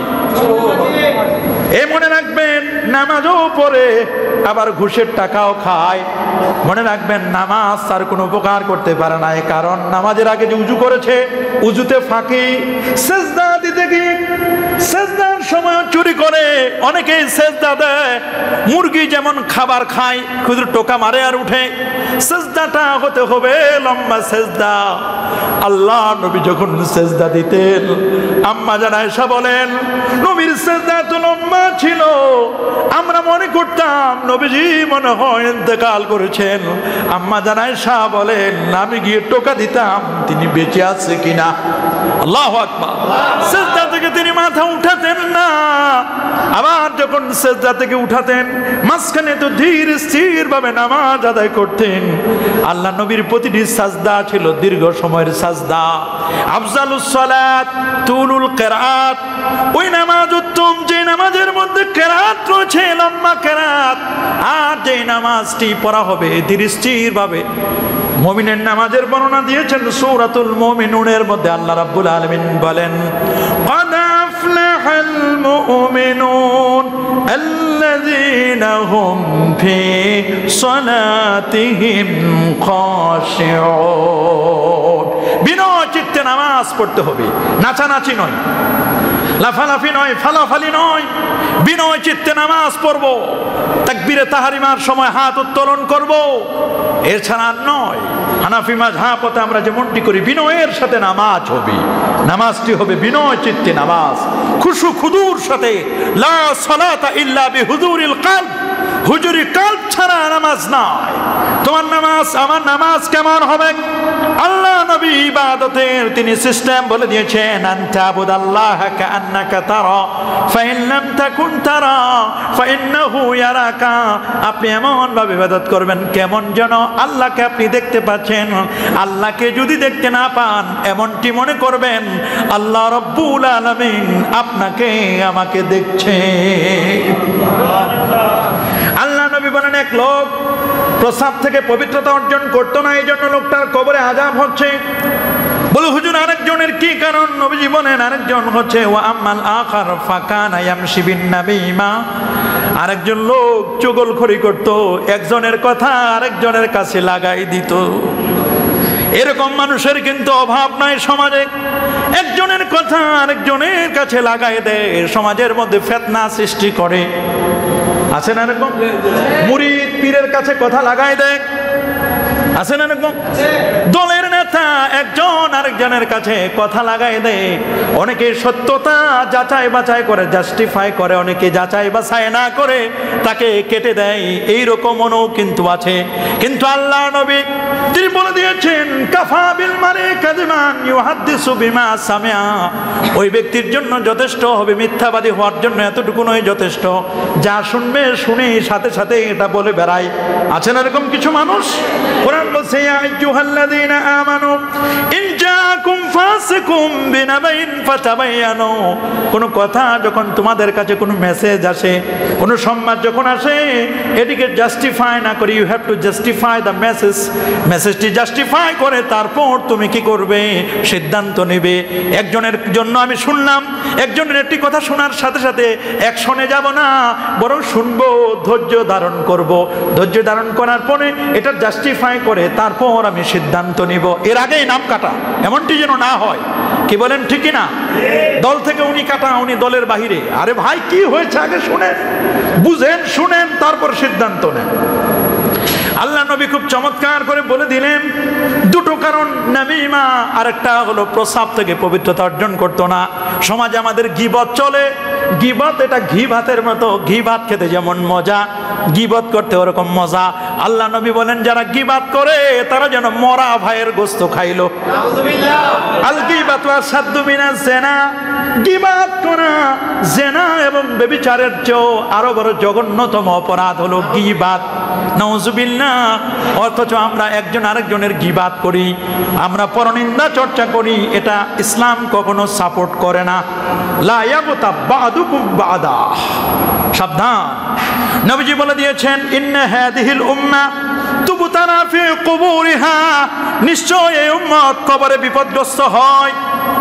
এ মনে রাখবেন, নামাজও পরে আবার ঘুষের টাকাও খায়। মনে রাখবেন, নামাজ তার কোনো উপকার করতে পারে না, কারণ নামাজের আগে যে উজু করেছে, উজুতে ফাঁকি, সেজদা দিতে গিয়ে সেজদার সময় চুরি করে। অনেকেই সেজদা দেয়, মুরগি যেমন খাবার খায়, খুদুর টোকা মারে আর উঠে। সেজদাটা হতে হবে লম্বা সেজদা। আল্লাহ নবী যখন সেজদা দিতেন, আম্মা জান আয়েশা বলেন, নবীর সেজদা তো লম্বা ছিল, আমরা মনে করতাম নবীজি মনে হয় ইন্তেকাল করেছেন। আম্মা জান আয়েশা বলেন, আমি গিয়ে টোকা দিতাম তিনি বেঁচে আছে কিনা। আল্লাহু আকবার। সেজদা থেকে তিনি মাথা উঠাতেন না, আবার যখন সেজদা থেকে উঠাতেন, মাঝখানে তো ধীর স্থির ভাবে নামাজ আদায় করতেন। আল্লাহ নবীর প্রতিটি সাজদা ছিল দীর্ঘ সময়ের সাজদা। আফজালুস সালাত তুলুল কিরাত, ওই নামাজ উত্তম যে নামাজের মধ্যে কিরাত রয়েছে, লম্বা কিরাত। আর যে নামাজটি পড়া হবে ধীর স্থির ভাবে। মুমিনের নামাজের বর্ণনা দিয়েছেন সূরাতুল মুমিনুনের মধ্যে। আল্লাহ রাব্বুল আলামিন বলেন, قد أفلح المؤمنون الذين هم في صلاتهم خاشعون। বিনয় চিত্তে নামাজ পড়তে হবে, নাচানাচি নয়, লাফালাফি নয়, ফালাফালি নয়। বিনয় চিত্তে নামাজ পড়ব, তাকবীরে তাহরিমার সময় হাত উত্তোলন করব, এছাড়া নয়। হানাফি মাযহাবতে আমরা যেমনটি করি, বিনয়ের সাথে নামাজ হবে, নামাজটি হবে বিনয় চিত্তে নামাজ, খুশু খুদুর সাথে। লা সালাতা ইল্লা বিহুজুরিল কলব, হুজুরি কলব ছাড়া নামাজ নয়। তোমার নামাজ আমার নামাজ কেমন হবে? আল্লাহ নবী ইবাদতের তিনি সিস্টেম বলে দিয়েছেন, আনতাবুদাল্লাহা কাআন্নাকা তারা ফাইন লাম তাকুন তারা ফাইন্নাহু ইয়ারাকা। আপনি এমন ভাবে ইবাদত করবেন কেমন যেন আল্লাহকে আপনি দেখতে পাচ্ছেন। আল্লাহকে যদি দেখতে না পান এমনটি মনে করবেন আল্লাহ রাব্বুল আলামিন আপনাকে আমাকে দেখছে। আল্লাহ নবী বলেন, এক লোক প্রসাব থেকে পবিত্রতা অর্জন করতো না, এই জন্য লোকটার কবরে আযাব হচ্ছে। বলে হুজুর আরেকজনের কি কারণ? নবীজি বলেন আরেকজন হচ্ছে ওয়া আম্মাল আখার ফাকানা ইয়ামশি বিন নাবিমা। আরেকজন লোক চুগলখড়ি করত, একজনের কথা আরেকজনের কাছে লাগাই দিত। এরকম মানুষের কিন্তু অভাব নাই সমাজে। একজনের কথা আরেকজনের কাছে লাগাই দেয়, সমাজের মধ্যে ফিতনা সৃষ্টি করে। আছে না এরকম? মুরিদ পীরের কাছে কথা লাগাই দেয়, আছে না এরকম? দলের নেতা একজন আরেকজনের কাছে কথা লাগাই দেয়। অনেকে সত্যতা যাচাই বাছাই করে, জাস্টিফাই করে, অনেকে যাচাই বাছাই না করে তাকে কেটে দেয়। এইরকমও কিন্তু আছে। কিন্তু আল্লাহ নবী তিনি বলে দিয়েছেন, কাফা বিল মারি কাযিমান ইউহাদ্দিসু বিমা সামিআ। ওই ব্যক্তির জন্য যথেষ্ট হবে, মিথ্যাবাদী হওয়ার জন্য এতটুকু নয় যথেষ্ট, যা শুনবে শুনে সাথে সাথে এটা বলে বেড়ায়। আছেন এরকম কিছু মানুষ? কোরআন বলছে, ইয়া আইয়ুহাল্লাযীনা আমানু ইন জাআকুম ফাসিকুম বিনাবাইন ফাতাবায়ানু। কোন কথা যখন তোমাদের কাছে কোনো মেসেজ আসে, কোনো সংবাদ যখন আসে, এটিকে জাস্টিফাই না করে, you have to justify the message. মেসেজটি জাস্টিফাই করে তারপর তুমি কি করবে, সিদ্ধান্ত নেবে। একজনের জন্য আমি শুনলাম, একজনের একটি কথা শোনার সাথে সাথে অ্যাকশনে যাব না, বরং শুনবো, ধৈর্য ধারণ করব। ধৈর্য ধারণ করার পরে এটা জাস্টিফাই করে তারপর আমি সিদ্ধান্ত নিব। এর আগেই নাম কাটা, এমনটি যেন না হয়। কি বলেন, ঠিকই না? দল থেকে উনি কাটা, উনি দলের বাহিরে। আরে ভাই কি হয়েছে আগে শুনেন, বুঝেন, শুনেন, তারপর সিদ্ধান্ত নেন। আল্লাহ নবী খুব চমৎকার করে বলে দিলেন দুটো কারণ নামিমা, আরেকটা হলো প্রসাব থেকে পবিত্রতা অর্জন করতো না। সমাজে আমাদের গীবত চলে। গীবত এটা ঘি ভাতের মতো, ঘি ভাত খেতে যেমন মজা, গীবত করতে ওরকম মজা। আল্লাহ নবী বলেন যারা গীবত করে তারা যেন মরা ভাইয়ের গোশত খাইলো। আল গীবাতু আসাদ্দু মিনাজ জিনা। গীবত করা জিনা এবং ব্যভিচারের চেয়েও আরো বড় জঘন্যতম অপরাধ হলো গীবত। নাউজুবিল্লাহ। অথচ আমরা একজন আরেকজনের গীবত করি, আমরা পরনিন্দা চর্চা করি। এটা ইসলাম কখনো সাপোর্ট করে না। লা ইয়াগতাব বা'দুকুম বা'দা। সাবধান। নবীজি বলে দিয়েছেন, ইন্না হাদিহিল উম্মাহ তুবতারা ফি কুবুরিহা। নিশ্চয় এই উম্মত কবরে বিপদগ্রস্ত হয়।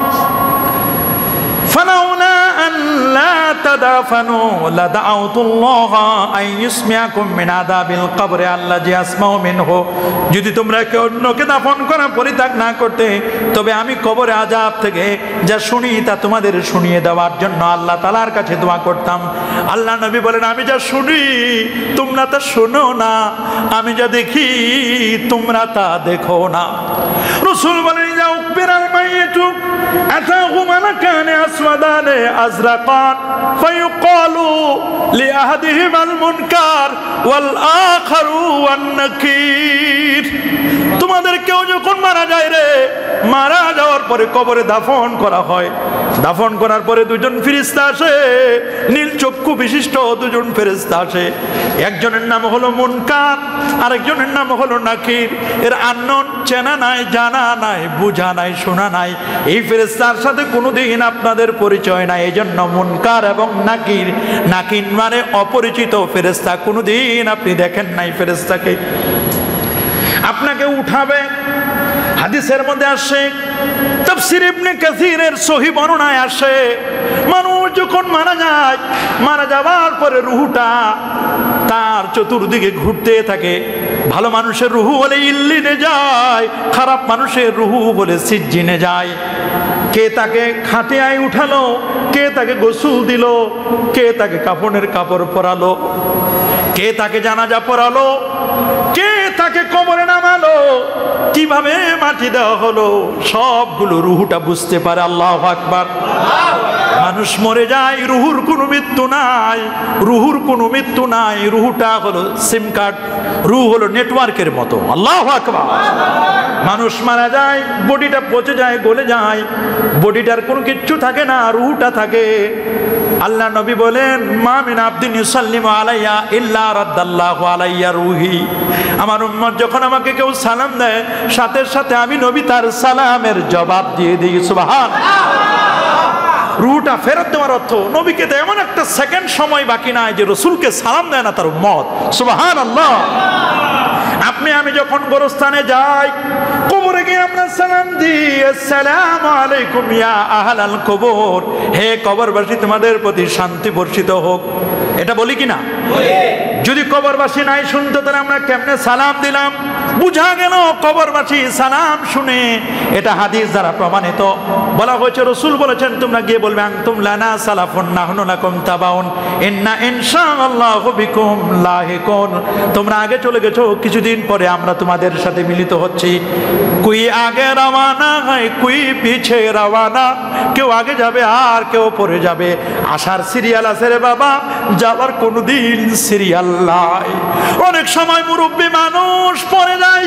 ফালাউলা আন লা তাদাফানু লাদাউতুল্লাহ আন ইসমিয়াকুম মিন আযাবিল কবর আল্লাযী আসমাউ মিনহু। যদি তোমরা কে অন্যকে দাফন করা পরিত্যাগ না করতে, তবে আমি কবরে আযাব থেকে যা শুনি তা তোমাদের শুনিয়ে দেওয়ার জন্য আল্লাহ তাআলার কাছে দোয়া করতাম। আল্লাহ নবী বলেন, আমি যা শুনি তোমরা তা শোনো না, আমি যা দেখি তোমরা তা দেখো না। রাসূল বলেন, ইযা উকবিরাল মাইয়িতু আতাহু মালাকানে আসওয়াদানে আজরাকান ফায়ুকালু লিআহাদিহিমাল মুনকার ওয়াল আখারু ওয়ান নাকির। তোমাদের কেউ যখন মারা যায় রে, মারা যাওয়ার পরে কবরে দাফন করা হয়। দাফন করার পরে দুজন ফেরেশতা আসে, নীল চক্ষু বিশিষ্ট দুজন ফেরেশতা আসে। একজনের নাম হলো মুনকার, আরেকজনের নাম হলো নাকির। এর আননোন, চেনা নাই, জানা নাই, বুঝা নাই, শোনা নাই। এই ফেরেশতার সাথে কোনোদিন আপনাদের পরিচয় নাই, এই জন্য মুনকার এবং নাকির। নাকির মানে অপরিচিত ফেরেশতা, কোনোদিন আপনি দেখেন নাই ফেরেশতাকে। আপনাকে উঠাবে। হাদিসের মধ্যে আসে, তাফসীর ইবনে কাসীরের সহিহ বর্ণনায় আসে, মানুষ যখন মারা যায়, মারা যাওয়ার পরে রুহটা তার চতুর্দিকে ঘুরতে থাকে। ভালো মানুষের রুহু হলে ইল্লিনে যায়, খারাপ মানুষের রুহু হলে সিজ্জিনে যায়। কে তাকে খাটিয়ায় উঠালো, কে তাকে গোসল দিল, কে তাকে কাফনের কাপড় পরালো, কে তাকে জানাজা পরালো, কে তাকে কবরে নামালো, কিভাবে মাটি দেওয়া হলো, সবগুলো রুহুটা বুঝতে পারে। আল্লাহু আকবার। আমার মানুষ মরে যায়, রুহুর কোনো মৃত্যু নাই, রুহুর কোনো মৃত্যু নাই। রুহুটা হলো সিম কার্ড, রুহ হলো নেটওয়ার্কের মতো। আল্লাহু আকবার। মানুষ মারা যায়, বডিটা পচে যায়, গলে যায়, বডিটার কোনো কিচ্ছু থাকে না, রুহুটা থাকে। আল্লাহ নবী বলেন, মা মিন আবদিন ইউসাল্লিমু আলাইয়া ইল্লা রাদ্দাল্লাহু আলাইয়া রুহি। আমার উম্মত যখন আমাকে কেউ সালাম দেয়, সাথে সাথে আমি নবী তার সালামের জবাব দিয়ে দিই। সুবহানাল্লাহ। রুহটা ফেরত দেওয়ার অর্থ নবীকে তো এমন একটা সেকেন্ড সময় বাকি নাই যে রসুলকে সালাম দেয় না তার উম্মত। সুবহানাল্লাহ। আপনি আমি যখন গোরস্থানে যাই, কবরে গিয়ে আমরা সালাম দিই, আসসালামু আলাইকুম ইয়া আহলাল কবর, হে কবরবাসী তোমাদের প্রতি শান্তি বর্ষিত হোক। এটা বলি কি না? যদি কবরবাসী নাই শুনতো তাহলে আমরা কেমনে সালাম দিলাম? বুঝা গেল কবরবাসী সালাম শুনে। এটা হাদিস দ্বারা প্রমাণিত। বলা হয়েছে, রসুল বলেছেন, তোমরা গিয়ে বলবে আনতুম লানা সালাফুন নাহনু লাকুম তাবাউন ইন্না ইনশাআল্লাহু বিকুম লাহিকুন। তোমরা আগে চলে গেছো, কিছুদিন পরে আমরা তোমাদের সাথে মিলিত হচ্ছি। কুই আগে রওয়ানা হয়, কুই পিছে রওয়ানা। কেউ আগে যাবে আর কেউ পরে যাবে। আসার সিরিয়াল আছে রে বাবা, যাবার কোনোদিন সিরিয়াল নাই। অনেক সময় মুরব্বী মানুষ পরে যায়,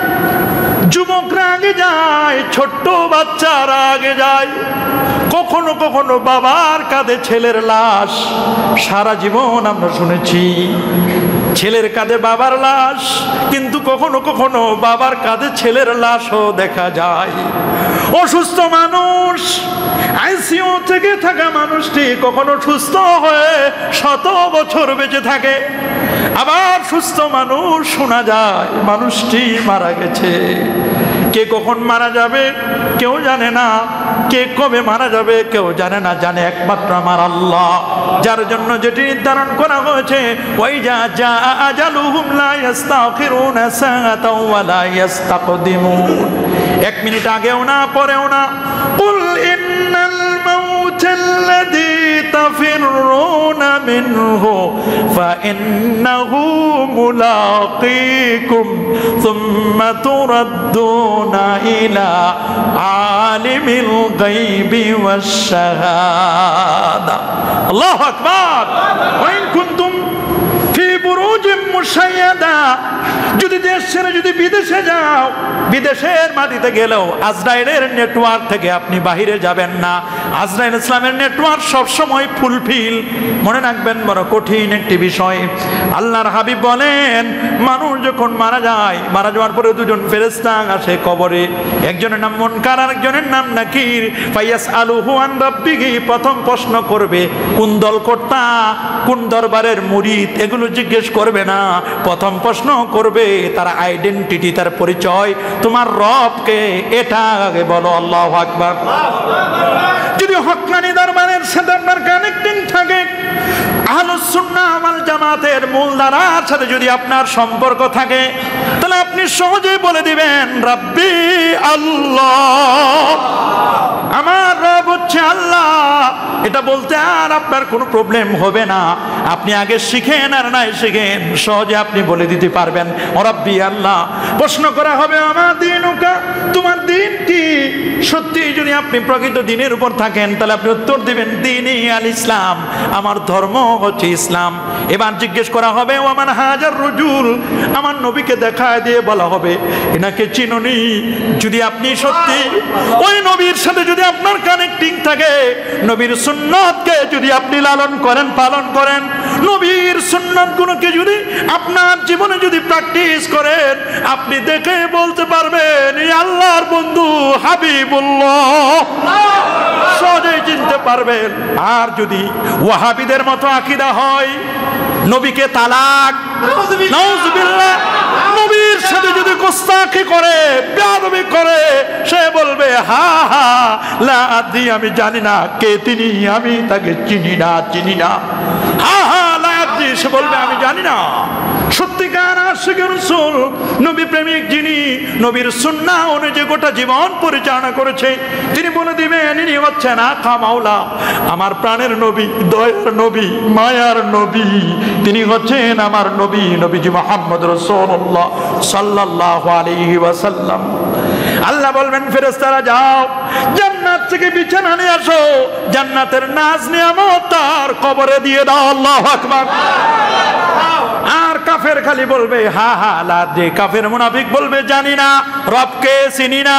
যুবকরা আগে যায়, ছোট্ট বাচ্চারা আগে যায়। কখনো কখনো বাবার কাঁধে ছেলের লাশ। সারা জীবন আমরা শুনেছি ছেলের কাঁধে বাবার লাশ, কিন্তু কখনো কখনো বাবার কাঁধে ছেলের লাশও দেখা যায়। অসুস্থ মানুষ, আইসিইউ থেকে থাকা মানুষটি কখনো সুস্থ হয়ে শত বছর বেঁচে থাকে। আবার সুস্থ মানুষ শোনা যায় মানুষটি মারা গেছে। কে কখন মারা যাবে কেউ জানে না, কে কবে মারা যাবে কেউ জানে না, জানে একমাত্র আমার আল্লাহ, যার জন্য যেটি নির্ধারণ করা হয়েছে, ওই যা যা আজালুহুম লা ইস্তাখিরুনা সাআতাও ওয়া লা ইস্তাকদিমুন। এক মিনিট আগেও না পরেও না। কুল ইন্নাল মাউতাল্লাযী তাফিরুনা মিনহু ফাইন্নাহু মুলাকীকুম সুম্মা তুরাদ্দুনা ইলা আলিমিল গায়বি ওয়াশ শাহাদা। আল্লাহু আকবার। ওয়া ইন কুনতুম ফি বুরুজিম মুশাইয়াদা। যদি দেশ ছেড়ে যদি বিদেশে যাও, বিদেশের মাটিতে গেলেও আজরাইলের নেটওয়ার্ক থেকে আপনি বাহিরে যাবেন না। আজরাইল ইসলামের নেটওয়ার্ক সবসময় ফুলফিল। মনে রাখবেন, বড় কঠিন একটি বিষয়। আল্লাহর হাবিব বলেন, মানুষ যখন মারা যায়, মারা যাওয়ার পরে দুজন ফেরেশতা আসে কবরে। একজনের নাম মুনকার, আরেকজনের নাম নাকির। ফাইয়াস আলুহু আন রাব্বিহি। প্রথম প্রশ্ন করবে কোন দল কর্তা, কোন দরবারের মুরিদ, এগুলো জিজ্ঞেস করবে না। প্রথম প্রশ্ন করবে তার আইডেন্টিটি, তার পরিচয়। তোমার রবকে, এটা আগে বলো। আল্লাহু আকবার। যদি হক্কানি দরবারের সাথে আপনার কানেক্টিং থাকে, আহলুস সুন্নাহ ওয়াল জামাতের মূলধারার সাথে যদি আপনার সম্পর্ক থাকে, তাহলে আপনি সহজেই বলে দিবেন রাব্বি আল্লাহ, আমার রব হচ্ছে আল্লাহ। এটা বলতে আর আপনার কোনো প্রবলেম হবে না। আপনি আগে শিখেন আর নাই শিখেন, সহজে আপনি বলে দিতে পারবেন রাব্বি আল্লাহ। প্রশ্ন করা হবে আমার দিনুকা, তোমার দিন কি? সত্যি যদি আপনি প্রকৃত দিনের উপর থাকেন তাহলে আপনি উত্তর দিবেন দীনি আল ইসলাম, আমার ধর্ম হচ্ছে ইসলাম। এবার জিজ্ঞেস করা হবে ওয়ামান হাজার রজুল, আমার নবীকে দেখায় দিয়ে বলা হবে এনাকে চিনুনি? যদি আপনি সত্যি ওই নবীর সাথে যদি আপনার কানেক্টিং থাকে, নবীর সুন্নতকে যদি আপনি লালন করেন, পালন করেন, নবীর সুন্নতগুলোকে যদি আপনার জীবনে যদি প্র্যাকটিস করেন, আপনি দেখে বলতে পারবেন এই আল্লাহর বন্ধু হাবিবুল্লাহ, সহজেই চিনতে পারবেন। আর যদি ওয়াহাবিদের মতো আকীদা হয়, নবীকে তালাক, নাউযুবিল্লাহ, নবীর সাথে যদি গোস্তাখি করে, বেয়াদবি করে, সে বলবে হা হা লা আদি, আমি জানি না কে তিনি, আমি তাকে চিনি না চিনি না হা হা লা আদি, সে বলবে আমি জানি না। সত্যিকার আশিকে রাসূল, নবী প্রেমিক যিনি, নবীর সুন্নাহ অনুযায়ী গোটা জীবন পরিচালনা করেছে, তিনি বলে দিবেন ইনি হচ্ছেন আকা মাওলা, আমার প্রাণের নবী, দয়ার নবী, মায়ার নবী, তিনি হচ্ছেন আমার নবী, নবীজি মুহাম্মদ রাসূলুল্লাহ সাল্লাল্লাহু আলাইহি ওয়াসাল্লাম। আল্লাহ বলবেন ফেরেশতারা যাও, জান্নাত থেকে বিছানা নিয়ে আসো, জান্নাতের নাজ নিয়ামত তার কবরে দিয়ে দাও। আল্লাহু আকবার। আর কাফের খালি বলবে হা হা লা দে, কাফের মুনাফিক বলবে জানি না, রবকে চিনি না,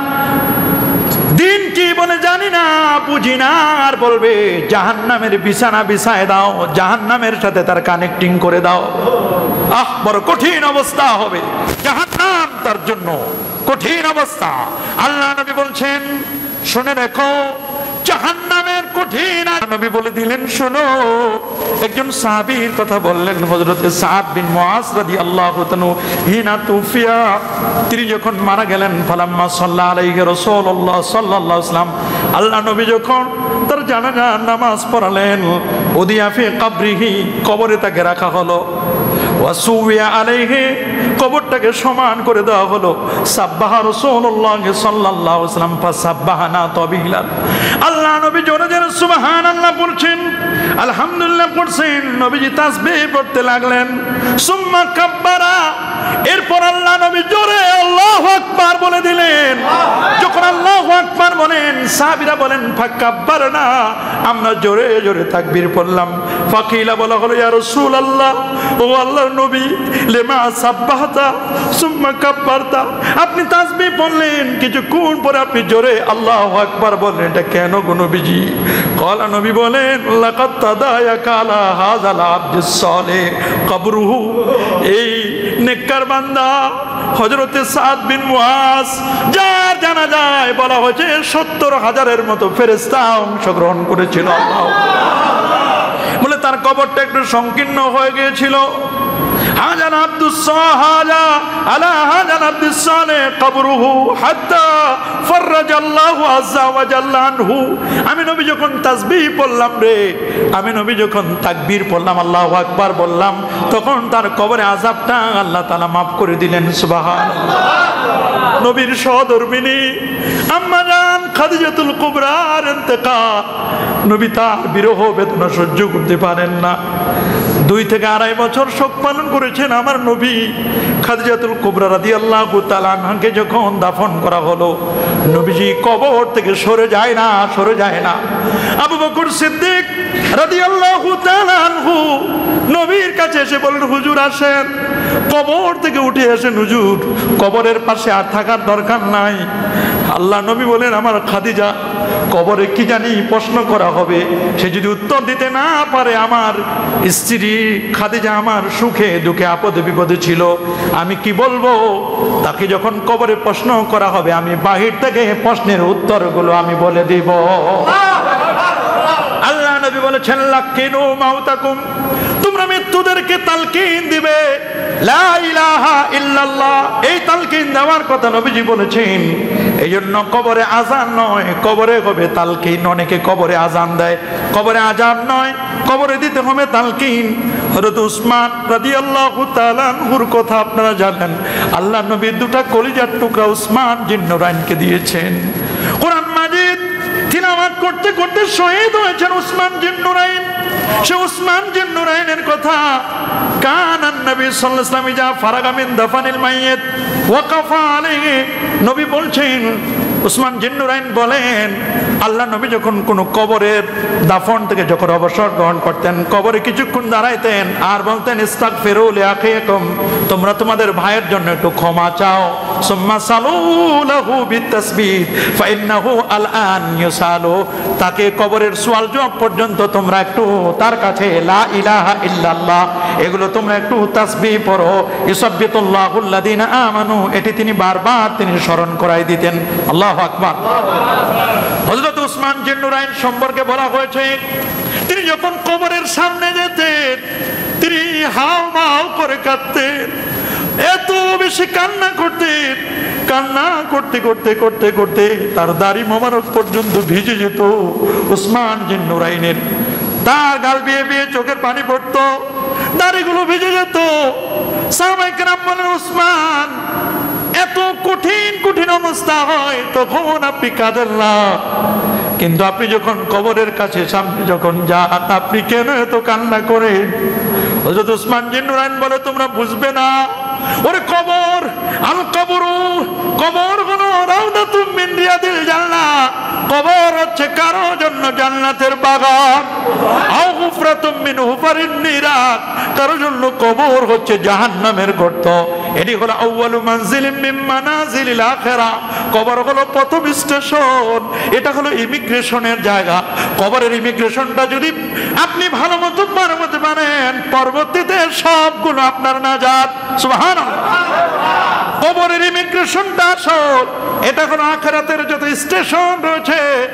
দিন কি বলে জানি না, বুঝি না। আর বলবে জাহান্নামের বিছানা বিছায় দাও, জাহান্নামের সাথে তার কানেক্টিং করে দাও। আহ, বড় কঠিন অবস্থা হবে, জাহান্নাম তার জন্য কঠিন অবস্থা। আল্লাহ নবী বলছেন শুনে দেখো জাহান্নামের কঠিন। নবী বলে দিলেন শোনো, একজন সাহাবীর কথা বললেন, হযরত সাদ বিন মুআজ রাদিয়াল্লাহু তাআলা হিনা তুফিয়া, তিনি যখন মারা গেলেন, ফালাম্মা সাল্লাল্লাহু আলাইহি রাসূলুল্লাহ সাল্লাল্লাহু আলাইহি ওয়াসাল্লাম, আল্লাহ নবী যখন তার জানাজার নামাজ পড়ালেন, উদিয়া ফি কবরিহি, কবরে তাকে রাখা হলো, ওয়াসুবিয়া আলাইহি, কবরটাকে সমান করে দেওয়া হলো। সাব্বাহা রাসূলুল্লাহ সাল্লাল্লাহু আলাইহি ওয়াসাল্লাম ফাসাব্বাহানা তাবিলান, আল্লাহ নবী জোরে জোরে সুবহানাল্লাহ পড়ছেন, আলহামদুলিল্লাহ পড়ছেন, নবীজি তাসবিহ পড়তে লাগলেন। সুম্মা কাব্বারা, এরপর আল্লাহ নবী জোরে আল্লাহু আকবার বলে দিলেন। যখন আল্লাহু আকবার বলেন, সাহাবীরা বলেন ফাকাব্বারনা, আমরা জোরে জোরে তাকবীর পড়লাম। ফাকিলা বলা হলো ইয়া রাসূলুল্লাহ, ও আল্লাহর নবী, লিমা সাব্বাহতা সুম্মা কাব্বারতা, আপনি তাসবিহ পড়লেন, কিছুক্ষণ পরে আপনি জোরে আল্লাহু আকবার বললেন, এটা কেন গো নবীজি? কলা, নবী বলেন লাকাদ তাদায়াকা আলা হাযাল আবদিস সালেহ কবরুহু, এই নেককার বান্দা হযরত সাদ বিন মুআজ, যার জানাজায় বলা হয়েছে সত্তর হাজারের মতো ফেরেশতা অংশগ্রহণ করেছিল। আল্লাহ বলে তার কবরটা একটু সংকীর্ণ হয়ে গিয়েছিল। হাজান আব্দুস সাহালা আলা হাজান আব্দুস সালেহ কবরুহু হাত্তা ফররাজাল্লাহু আযজা ওয়া জাল্লা আনহু, আমি নবী যখন তাসবিহ পড়লাম রে, আমি নবী যখন তাকবীর পড়লাম, আল্লাহু আকবার বললাম, তখন তার কবরে আযাবটা আল্লাহ তাআলা মাফ করে দিলেন। সুবহানাল্লাহ। নবীর সহধর্মিনী আম্মা জান খাদিজাতুল কুবরার ইন্তেকাল, নবী তার বিরহ বেদনা সহ্য করতে পারেন না, দুই থেকে আড়াই বছর শোক পালন করেছেন আমার নবী। খাদিজাতুল কুবরা রাদিয়াল্লাহু তাআলা আনহাকে যখন দাফন করা হলো, নবীজি কবর থেকে সরে যায় না, সরে যায় না। আবু বকর সিদ্দিক রাদিয়াল্লাহু তাআলা আনহু নবীর কাছে এসে বলেন, হুজুর আসেন, কবর থেকে উঠে আসেন হুজুর, কবরের পাশে আর থাকার দরকার নাই। আল্লাহ নবী বলেন, আমার খাদিজা, কবরে কি জানি প্রশ্ন করা হবে, সে যদি উত্তর দিতে না পারে, আমার স্ত্রী খাদিজা আমার সুখে দুঃখে আপদে বিপদে ছিল, আমি কি বলবো? তাকে যখন কবরে প্রশ্ন করা হবে, আমি বাহির থেকে প্রশ্নের উত্তরগুলো আমি বলে দিব। আল্লাহ নবী বলেছেন, লাকিনু মাউতাকুম, তোমরা মৃত্যুদেরকে তালকিন দিবে লা ইলাহা ইল্লাল্লাহ, এই তালকিন দেওয়ার কথা নবীজি বলেছেন। এই জন্য কবরে আজান নয়, কবরে হবে তালকিন। অনেকে কবরে আজান দেয়, কবরে আজান নয়, কবরে দিতে হবে তালকিন। হযরত উসমান রাদিয়াল্লাহু তাআলা আনহুর কথা আপনারা জানেন, আল্লাহ নবী দুটা কলিজার টুকরা উসমান জিন্নুরাইনকে দিয়েছেন। কোরআন মাজিদ তিলাওয়াত করতে করতে শহীদ হয়েছেন উসমান জিন্নুরাইন। সে উসমান জিন্নুরাইনের কথা, কানান নবী সাল্লাল্লাহু আলাইহি ওয়াসাল্লাম যা ফারাগা মিন দাফানিল মাইয়িত ওয়াকাফা আলাইহি, নবী বলছেন, উসমান জিন্নুরাইন বলেন, আল্লাহ নবী যখন কোনো কবরের দাফন থেকে যখন অবসর গ্রহণ করতেন, কবরে কিছুক্ষণ দাঁড়াইতেন আর বলতেন, ইস্তাগফিরু লিআখিকুম, তোমরা তোমাদের ভাইয়ের জন্য একটু ক্ষমা চাও। সুম্মা সালু লাহু বিতাসবিহ ফাইন্নাহু আলআন ইউসালু, তাকে কবরের সওয়াল জবাব পর্যন্ত তোমরা একটু তার কাছে লা ইলাহা ইল্লাল্লাহ এগুলো তোমরা একটু তাসবিহ পড়ো। ইউসাব্বিতুল্লাহুল লাযিনা আমানু, এটি তিনি বারবার তিনি স্মরণ করাই দিতেন। আল্লাহু আকবার। হযরত উসমান জিন্নুরাইন সম্পর্কে বলা হয়েছে, তিনি যখন কবরের সামনে যেতেন, তিনি হাও মাও করে কাঁদতেন, এত বেশি কান্না করতেন, কান্না করতে করতে করতে করতে তার দাড়ি মোবারক পর্যন্ত ভিজে যেত উসমান জিন্নুরাইনের। তার গাল বেয়ে বেয়ে চোখের পানি পড়তো, দাড়িগুলো ভিজে যেত। সাহাবায়ে কেরাম বলেন, উসমান, এত কঠিন কঠিন অবস্থা হয় তখন আপনি কাঁদেন না, কিন্তু আপনি যখন কবরের কাছে সামনে যখন যান, আপনি কেন এত কান্না করেন? হযরত উসমান জিন্নুরাইন বলে, তোমরা বুঝবে না, ওরে কবর, আল কবরু, কবর হলো রাউদাতুম মিন রিয়াদিল জান্নাহ, কবর হচ্ছে কারো জন্য জান্নাতের বাগান। আও হুফরাতুম মিন হুফারিন নিরান, কারো জন্য কবর হচ্ছে জাহান্নামের গর্ত। এটি হলো আউয়ালু মানজিলিম মিন মানাজিলিল আখিরাহ, কবর হলো প্রথম স্টেশন, এটা হলো ইমিগ্রেশনের জায়গা। কবরের ইমিগ্রেশনটা যদি আপনি ভালো মতো পার হতে পারেন, পরবর্তীতে সবগুলো আপনার নাজাত। সুবহানাল্লাহ। কবরের ইমিগ্রেশনটা আসল, এটা হলো আখিরাতের যত স্টেশন রয়েছে,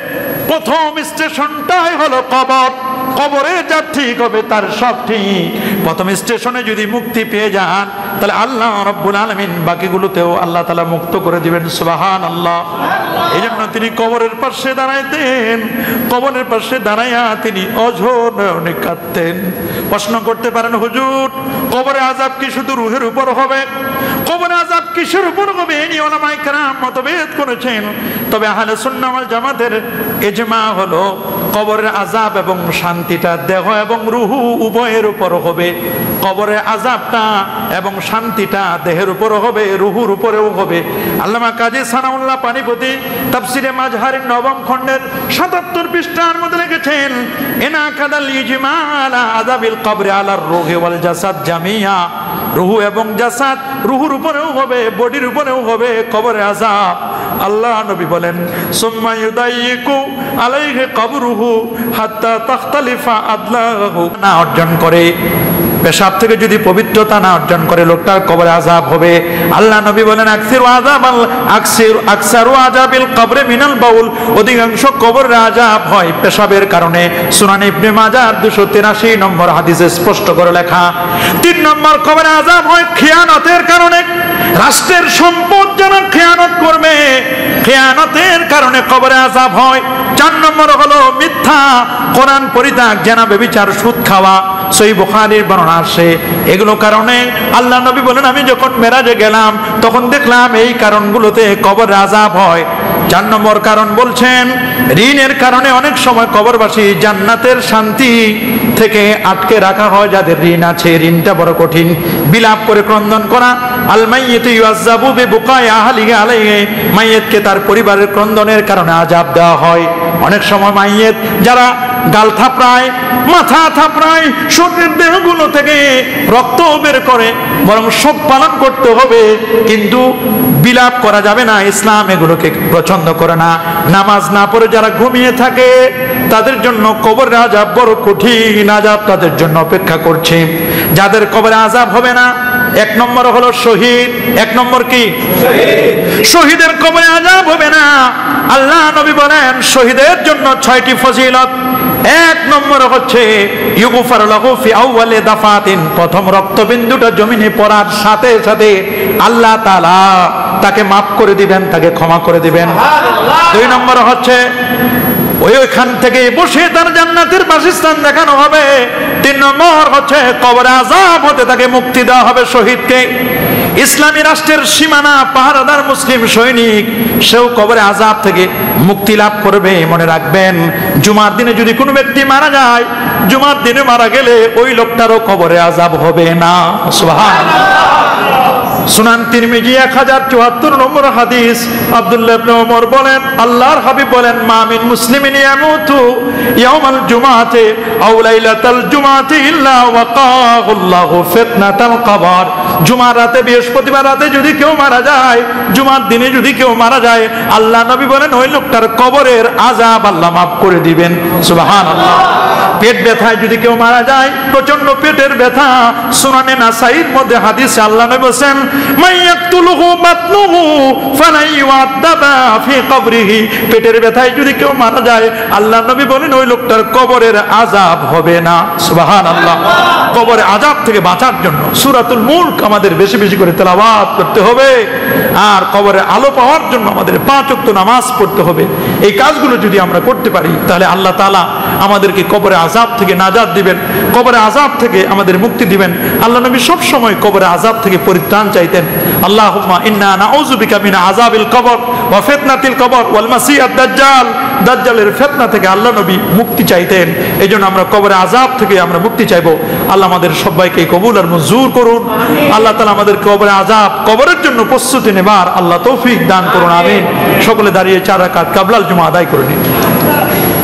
প্রথম স্টেশনটাই হলো কবর। কবরে যা ঠিক হবে তার সব ঠিক। প্রথম স্টেশনে যদি মুক্তি পেয়ে যান, তাহলে আল্লাহ রাব্বুল আলামিন বাকিগুলোতেও আল্লাহ তাআলা মুক্ত করে দিবেন। সুবহানাল্লাহ। এই জন্য তিনি কবরের পাশে দাঁড়াইতেন, কবরের পাশে দাঁড়াইয়া তিনি অঝোর নয়নে কাঁদতেন। প্রশ্ন করতে পারেন, হুজুর কবরে আযাব কি শুধু রূহের উপর হবে? কবরে আযাব কিসের উপর হবে? এই নিয়ে উলামায়ে কেরাম মতভেদ করেছেন। তবে আহলে সুন্নাহ ওয়াল জামাতের ইজমা হলো কবরের আযাব এবং শান্তিটা দেহ এবং রূহ উভয়ের উপর হবে। কবরের আযাবটা এবং শান্তিটা দেহের উপর হবে, রূহুর উপরেও হবে। আল্লামা কাজী সানাউল্লাহ পানিপতি তাফসিরে মাজহারের নবম খণ্ডের সাতাত্তর পৃষ্ঠার মধ্যে লিখেছেন, ইনা কাদাল ইজমা আলা আযাবিল কবরি আলার রূহি ওয়াল জাসাদ জামিয়া, রূহ এবং জাসাদ, রূহুর উপরেও হবে, বডির উপরেও হবে কবরের আযাব। আল্লাহ নবী বলেন, সুম্মা ইউদাইয়িকু আলাইহি কবরুহু হাত্তা তাখতালিফা আদলাহু, না অর্জন করে, পেশাব থেকে যদি পবিত্রতা না অর্জন করে লোকটার কবরে আযাব হবে। আল্লাহ নবী বলেন, আকসিরু আযাবাল আকসির আকসারু আযাবিল কবরে মিনাল বাউল, অধিকাংশ কবরের আযাব হয় পেশাবের কারণে। সুনান ইবনে মাজাহ দুইশো তিরাশি নম্বর হাদিসে স্পষ্ট করে লেখা। তিন নম্বর কবরে আযাব হয় খিয়ানতের কারণে। রাষ্ট্রের সম্পদ যারা খিয়ানত করবে, খিয়ানতের কারণে কবরে আযাব হয়। চার নম্বর হলো মিথ্যা, কোরআন পরিত্যাগ, জেনা, ব্যভিচার, সুদ খাওয়া। সহিহ বুখারীর বর্ণনা আসে। এগুলো কারণে আল্লাহ নবী বলেন, আমি যখন মেরাজে গেলাম তখন দেখলাম এই কারণগুলোতে কবর আযাব হয়। চার নম্বর কারণ বলছেন, ঋণের কারণে অনেক সময় কবরবাসী জান্নাতের শান্তি থেকে আটকে রাখা হয়। যাদের ঋণ আছে, ঋণটা বড় কঠিন, বিলাপ করে ক্রন্দন করা। আল মাইয়িতু ইউআযাবু বিবুকাই আহলিহি আলাইহি, মাইয়িতকে তার পরিবারের ক্রন্দনের কারণে আযাব দেওয়া হয়। অনেক সময় মাইয়িত যারা গাল থাপড়ায়, মাথা থাপড়ায়, শরীরের দেহগুলো থেকে রক্ত বের করে, বরং শোক পালন করতে হবে, কিন্তু বিলাপ করা যাবে না। ইসলাম এগুলোকে পছন্দ করে না। নামাজ না পড়ে যারা ঘুমিয়ে থাকে তাদের জন্য কবরের আযাব বড় কঠিন, আযাব তাদের জন্য অপেক্ষা করছে। যাদের কবরে আযাব হবে না, এক নম্বর হলো শহীদ। এক নম্বর কি? শহীদের কবরে আযাব হবে না। আল্লাহ নবী বলেন, শহীদের জন্য ছয়টি ফজিলত। এক নম্বর হচ্ছে ইউগফার লাহু ফি আউয়ালি দাফাতিন, প্রথম রক্তবিন্দুটা জমিনে পড়ার সাথে সাথে আল্লাহ তাআলা তাকে মাফ করে দিবেন, তাকে ক্ষমা করে দিবেন। দুই নম্বর হচ্ছে ওই ওইখান থেকে বসে তার জান্নাতের বাসস্থান দেখানো হবে। তিন নম্বর হচ্ছে কবরে আযাব হতে তাকে মুক্তি দেওয়া হবে শহীদকে। ইসলামী রাষ্ট্রের সীমানা পাহারাদার মুসলিম সৈনিক, সেও কবরে আযাব থেকে মুক্তি লাভ করবে। মনে রাখবেন, জুমার দিনে যদি কোনো ব্যক্তি মারা যায়, জুমার দিনে মারা গেলে ওই লোকটারও কবরে আযাব হবে না। সুবহানাল্লাহ। সুনান তিরমিজি এক হাজার চুয়াত্তর নম্বর হাদিস, আব্দুল্লাহ ইবনে ওমর বলেন, আল্লাহর হাবিব বলেন, মা মিন মুসলিমিন ইয়ামুতু ইয়াউমাল জুমআতি আও লাইলাতাল জুমআতি ইল্লা ওয়াকাহুল্লাহু ফিতনাতাল কবর। জুমার রাতে, বৃহস্পতিবার রাতে যদি কেউ মারা যায়, জুমার দিনে যদি কেউ মারা যায়, আল্লাহ নবী বলেন ওই লোকটার কবরের আযাব আল্লাহ মাফ করে দিবেন। সুবহানাল্লাহ। পেট ব্যথায় যদি কেউ মারা যায়, প্রচন্ড পেটের ব্যথা, সুনানে নাসাইর মধ্যে হাদিসে আল্লাহ নবী বলেন, মাইয়াকতুলুহু বাতনুহু ফালা ইউআদাবা ফি কবরিহি। পেটের ব্যথায় যদি কেউ মারা যায়, আল্লাহ নবী বলেন ওই লোকটার কবরের আযাব হবে না। সুবহানাল্লাহ। কবরে আযাব থেকে বাঁচার জন্য সূরাতুল মুলক আমাদের বেশি বেশি করে তেলাওয়াত করতে হবে, আর কবরে আলো পাওয়ার জন্য আমাদের পাঁচ ওয়াক্ত নামাজ পড়তে হবে। এই কাজগুলো যদি আমরা করতে পারি, তাহলে আল্লাহ তাআলা আমাদেরকে কবরে আযাব থেকে নাজাত দিবেন, কবরে আযাব থেকে আমাদের মুক্তি দিবেন। আল্লাহ নবী সব সময় কবরে আযাব থেকে পরিত্রাণ চাইতেন। আল্লাহুম্মা ইন্না নাউযু বিকা মিন আযাবিল কবর ওয়া ফিতনাতিল কবর ওয়াল মাসিহাদ দাজ্জাল দাজ্জালের ফিতনা থেকে আল্লাহ নবী মুক্তি চাইতেন। এই জন্য আমরা কবরের আযাব থেকে আমরা মুক্তি চাইবো। আল্লাহ আমাদের সবাইকে কবুল আর মঞ্জুর করুন। আল্লাহ তাআলা আমাদের কবরের আযাব, কবরের জন্য প্রস্তুতি নেবার আল্লাহ তৌফিক দান করুন, আমিন। সকলে দাঁড়িয়ে চার রাকাত কাবলাল জুমা আদায় করে নিন।